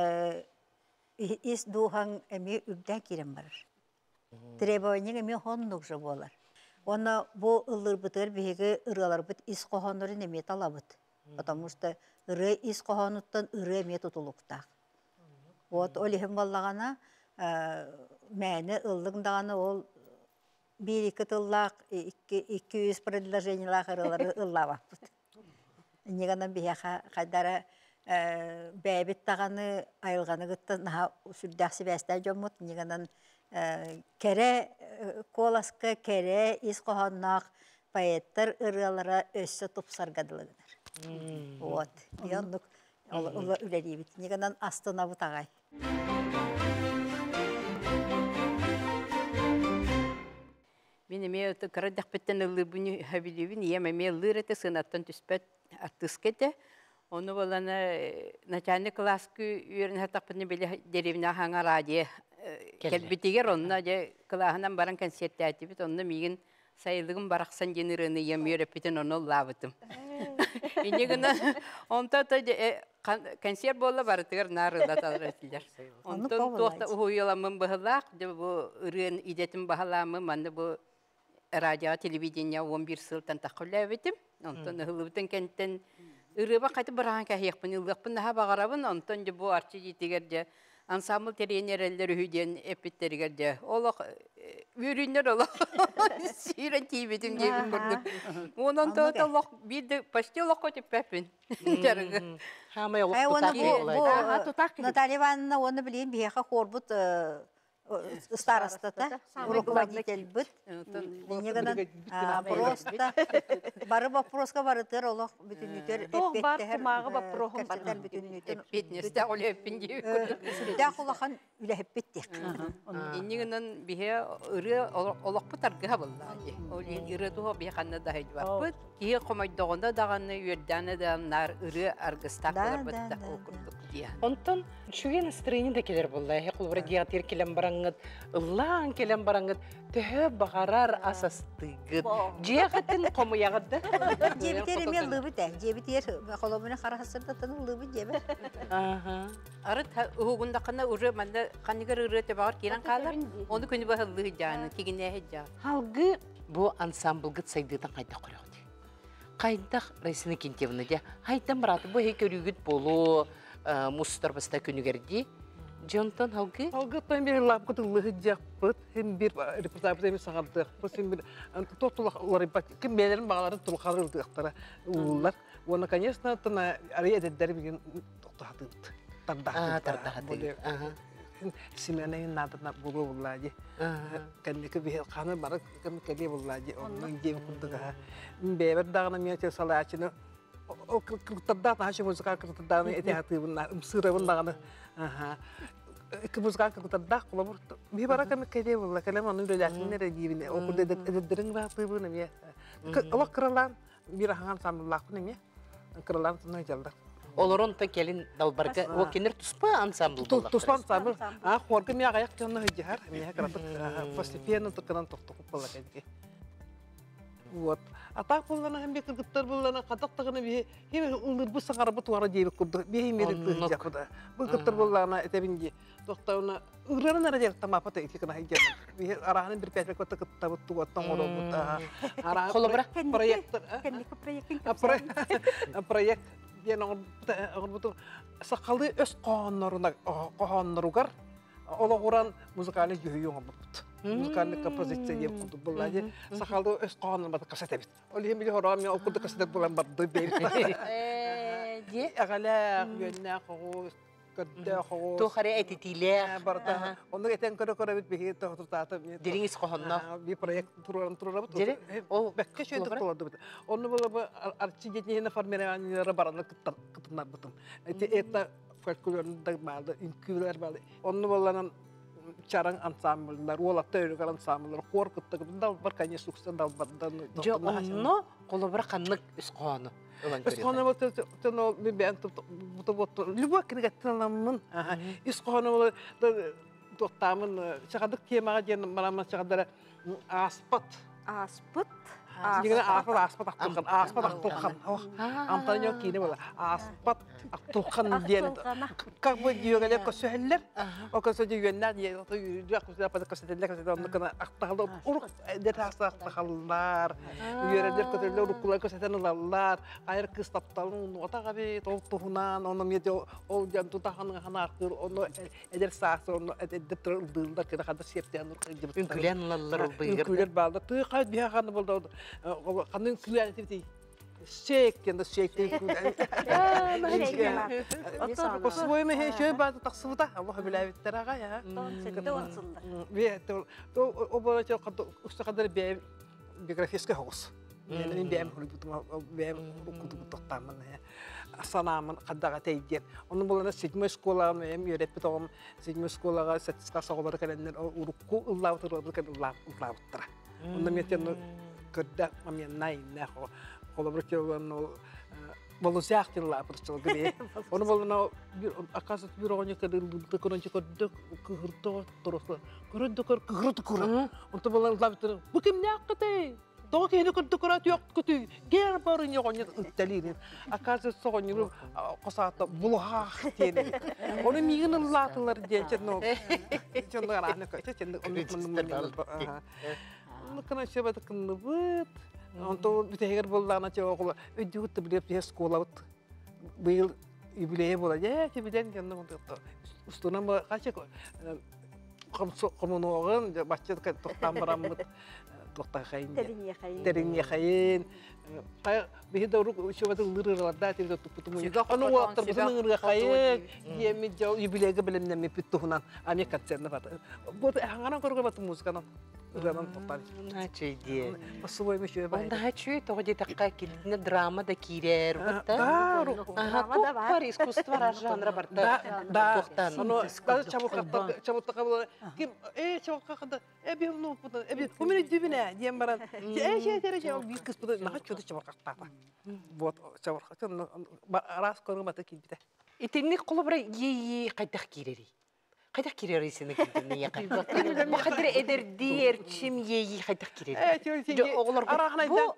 [SPEAKER 7] ис духан эми үддә кирем барыр. Требование ми хоннук же болар. Оны бу ыллыр бытыр биге ыралар бит ис кохонноры неме талабыт. Потому что ыры ис кохонуттан ыры эме тутулукта. Вот олихим баллагана мәне ыллыгдаганы ол бир-ике тыллак эки жүз предложениялар ыралары ыллабыт. Нигәнән бияха кайдара бәбит таганы айылганы гыттан сүрдәкси бәстә җоммут нигәнән кере коласка кере ис коханнак поэттер ыралара өссө тупсаргадылыгдар. Вот. Яндык ол үләди бит. Нигәнән астына бутагай.
[SPEAKER 6] Мен эме кырдак беттен ылы буны хабилибин еме ме лырете сынаттан түспәт аттыскете. Оны болана начальник класскы үйрен хатапны беле деревня хаңа радио келбитигер онна же клаханан баран концерт айтып онны миген сайылыгым бараксан денирыны емереп битен оны лабытым. Инегена онта та концерт болла бартыгар нарыда талраттылар. Онтон тохта уйламын бахлак же бу ырын идетим бахаламы манда бу радио телевидение он бир сылтан такылабытым. Онтон хылыбытын кенттен ырыба кайтып барган кахыпын ылгыпын да багарабын онтон же бу арчы житигер же ансамбль тренерлер үйден эпиттерге олық үйренер олық сүйрен тейбетім дейбін көрдім. Онан тоғыт олық бірді почти олық көтіп пәпін.
[SPEAKER 1] Хамай
[SPEAKER 7] Ай, оны
[SPEAKER 1] олық
[SPEAKER 7] бу-
[SPEAKER 1] тұтақ
[SPEAKER 7] бу Наталья Ивановна оны білейін бияқа хорбут старостата, руководитель быт. Негенен просто бары вопроска барытыр олох бүтүнүтөр
[SPEAKER 2] Тох бар, кумағы бар, прохым бар.
[SPEAKER 7] кәптен бүтүнүтөр.
[SPEAKER 6] Бетнесте олы өппін дейбін көрдім.
[SPEAKER 7] Сүрдә кулахан үләһеп биттек.
[SPEAKER 6] Иннигинен бихе ыры олық бұтарғы бұллады. Олин ыры туға биханны да хайд баппыт. Кие қомайдығында дағаны үйердәні да нар ыры аргыстақлар бұтта оқырдық дия.
[SPEAKER 1] Онтон шуге настроение да келер булла. Хе кулбара диатир келем бараңыт, ыллаан келем бараңыт, төһө багарар асастыгыт. Жиягатын комуягыды.
[SPEAKER 7] Жебитер эме лыбыт ә. Жебитер холомуна харасырда таны лыбыт жебе.
[SPEAKER 1] Аха.
[SPEAKER 6] Арыт угунда қана ыры манда қанығыр ыры тебағар керен қалар. Оны күні бағылығы жаны, кегіне хеджа.
[SPEAKER 1] Халгы бу ансамблгыт сайдыдан кайда курагы. Кайдах Раисина Кентьевна де хайдан бараты бу хе көрүгүт болу мустар баста күнүгерди. Жонтон халгы
[SPEAKER 3] Алгы тайм бер лап кытылы жакпыт. Hem bir reportaj emis сагардык. Бусин бир тотулар бак ким белерин багаларын тулкарылдыктара уллар. Оны конечно тана ариядер биген токтатып.
[SPEAKER 1] А, тардахаты. Ага.
[SPEAKER 3] Сименен надана бугу буллади. Кеннеке бир каны бар кем келе буллади. Onun жем кудыга. Бебер дагына мете салачыны. О кыртада ташы музыка кыртада эте хатыбынна, сырыбын дагына. Аха. Ки музыка кыртада кулабыр. Би бара кем келе булла, келем анын өләсиннәр дибине. О курда эдердерин батыбыны ме. Ала кыралан бир ханган самлакны ме. Кыралан тына жалдар.
[SPEAKER 1] Олорон та келин далбарга о кинер туспа ансамбл болла.
[SPEAKER 3] Туспа ансамбл. А хорга ми агаяк жонна хыжар. Ми каратып постепенно тукынан токтоп болла кеге. Вот. А так буллана hem bir kırgıtlar bullana katak tağını bir hem ulur bu sağara bu tuara diye kurdu. Bir hem bir kırgıtlar. Bu kırgıtlar bullana etebinci. Toktağına ıgranın aracak tamam pata iki kana hijab. Bir arahanın bir peyfek kota kıtta bu tuğa tam oru bu. Arahan
[SPEAKER 1] Kolabra
[SPEAKER 3] proyekt.
[SPEAKER 2] Кеннеке проекттин
[SPEAKER 3] Proyekt yani on bu sakalı öz kanunlarına kanunlar ola kuran müzikali yühüyün oldu. Müzikali kompozisiya diye kurdu bulladı. Sakalı öz kanunlarına kasete bit. Öyle mi horam ya okulda kasete bulan bardı değil.
[SPEAKER 1] Eee, diye
[SPEAKER 3] Agala yönne koğu kadda koğu.
[SPEAKER 1] tu xare etitiler.
[SPEAKER 3] Barda onu eten kara kara bit bir tahtur tahta.
[SPEAKER 1] Diriniz kohonna.
[SPEAKER 3] Bir proyekt turan turan bit.
[SPEAKER 1] Jere o
[SPEAKER 3] Bekle şöyle tutuladı bit. Onu böyle arçı geçtiğine farmeranlara baranlar kıtlar kıtlar bittim. Eti eta folklorunda bağlı, inküler bağlı. Onu böyle çarang ansambller, ola töyürük ansambller, korkuttu. Dal var kanya suksan dal bardan.
[SPEAKER 1] Jo onno kolabra kanlık üskonu.
[SPEAKER 3] İskonu bu tano bir ben bu bu lübü kırgıtlanamın. İskonu bu doktamın çakadık kemağa gen bana çakadıra aspat.
[SPEAKER 2] Аспыт.
[SPEAKER 3] Jadi aspat aspat aktukan, aspat aktukan. Oh, amtanya kini bola aspat aktukan dia. Kak bu juga dia kesulitan. Oh kesulitan dia itu dia kesulitan pada kesulitan kesulitan untuk kena aktal uruk dia rasa aktalar. Dia dia kesulitan uruk kulai kesulitan lalar. Air kestap talung nota kabe tol tuhunan. Ono dia jo oh jantu tahan tahan akur. Ono eder sah ono eder terlalu kena kada siap dia nur kerja.
[SPEAKER 1] Ünkulen lallar bingir.
[SPEAKER 3] Ünkulen balda tuh kait dia kan balda. Kanın kreativite shake kendi shake O svoy me şöyle bazı taksıvda Allah bilir bitteraga ya. Ve o böyle çok usta kadar bir biyografisi havuz. Yani ben benim kulübüm benim kulübüm tutamam ya. Sanamın kadar teygen. Onun bulana sigma skola mı hem öğretmenim sigma skola sertifikası olarak kalanlar urukku Allah turur kan Allah Allah tur. Onun metin kerja kami naik nah kalau berjalan balusnya aktif lah percaya gini. Orang balana akas bironya kadang tekoran cakap dek kerja terus kerja kerja kerja. Untuk balana lama tu bukan nyakate. Tahu ke ini kerja kerja yok kutu. Ger baru nyoknya telirin. Akas soalnya kosata buluhah tiene. Orang mungkin latlar dia cendol cendol anak kau cendol orang Onu kana şebat kınlıbıt. Onto biteger bollana çoğula. Ödüğüt bilip diye skola bit. Bu yıl юбилей була. Я тебеден жанна монтакта. Устунан ба кача комуногын бачча токтан бараммыт. Токта хайын.
[SPEAKER 2] Теринье хайын.
[SPEAKER 3] Теринье хайын. Кай бихи дору шубаты лырырларда тирде тупутуму. Аны уаттар бузун ырга хайын. Еми жау юбилейге билемнен ме питтухунан ами концертна бата. Вот хангана көргө бат музыканан. Ырганан токтан.
[SPEAKER 1] Начай ди.
[SPEAKER 3] Осубой мешөй бай.
[SPEAKER 1] Онда чүй тоғы такка килдіне драма да кирер.
[SPEAKER 3] Да,
[SPEAKER 1] Ага, тоқ бар, искусство жанра бар.
[SPEAKER 3] Да, да.
[SPEAKER 1] Тоқтан.
[SPEAKER 3] Оно чабылқаттар, чабылққа болады. Ким, э, чабылққа қында, э, бем ну бұдан, э, бем, у меня дюбіне, дем баран. Э, ше, тере, ше, бис кыз бұдан, наға чөді чабылқаттар. Вот, чабылққа, раз көргі баты келбіде.
[SPEAKER 1] Итинник қолы бұра ей-ей қайдақ кирери. Қайдақ кирери сені кілдіне еқай. Қадыр әдердер, чим ей-ей қайдақ кирери.
[SPEAKER 3] Э, тере, сен, арағын айдан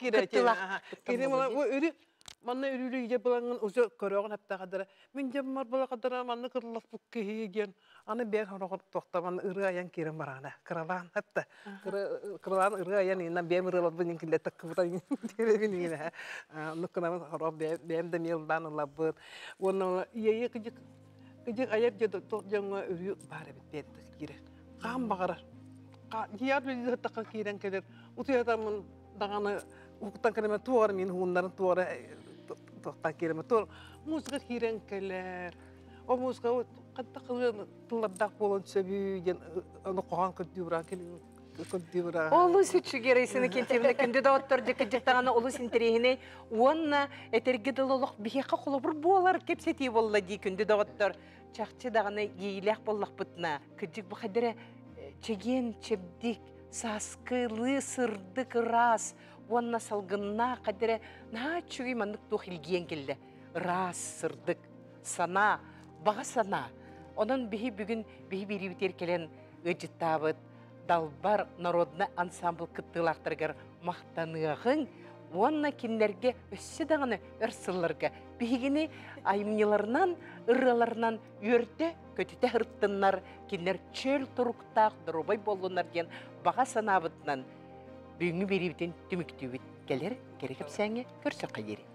[SPEAKER 3] кире, манна үрүлү ие буланган уже көрөгөн хапта кадара мен жаммар була кадара манна кырлап букке хиген аны бер хорогор токтаман ыры аян кирен барана кыралан хапта кыралан ыры аян ина бем ырылат бу нинкиле таккыта теребин ина нуккана хороб бем да милдан лабыр воно ие кыжык кыжык аяп жада тоҗаңга үрү бар бит бет кире кам багара ка дият бит такка кирен келер утуятамын даганы уктан келеме туар мин хуннарын туара тоқтан келеме туар музыка кирен келер о музыка катта кылын тылладак болон сөбүйден аны коган көдүбра келин көдүбра
[SPEAKER 1] Олу сүчүгер исене кентемне күндө да отторду кыжыктаганы олу синтерехине уонна этерге дололук бияка колобур болар кепсети болла ди күндө да оттор чакчы даганы гейлек боллак бутна кыжык бу кадере чеген чебдик саскылы сырдык раз уонна салгынна кадере на чуй мандык тухилген келди раз сырдык сана бага сана онон бихи бүгүн бихи бирибитер келен ыжыттабыт далбар народный ансамбль кыттылактаргар мактаныгын уонна кинлерге өссө даганы ырсылларга бигини аймниларынан ыраларынан үрдө көтүтө хырттыннар кинлер чөл туруктак дурубай болунар ден бага санабытынан бүгүнгү берибитин түмүктүбүт келер керекеп сәңе көрсө кайери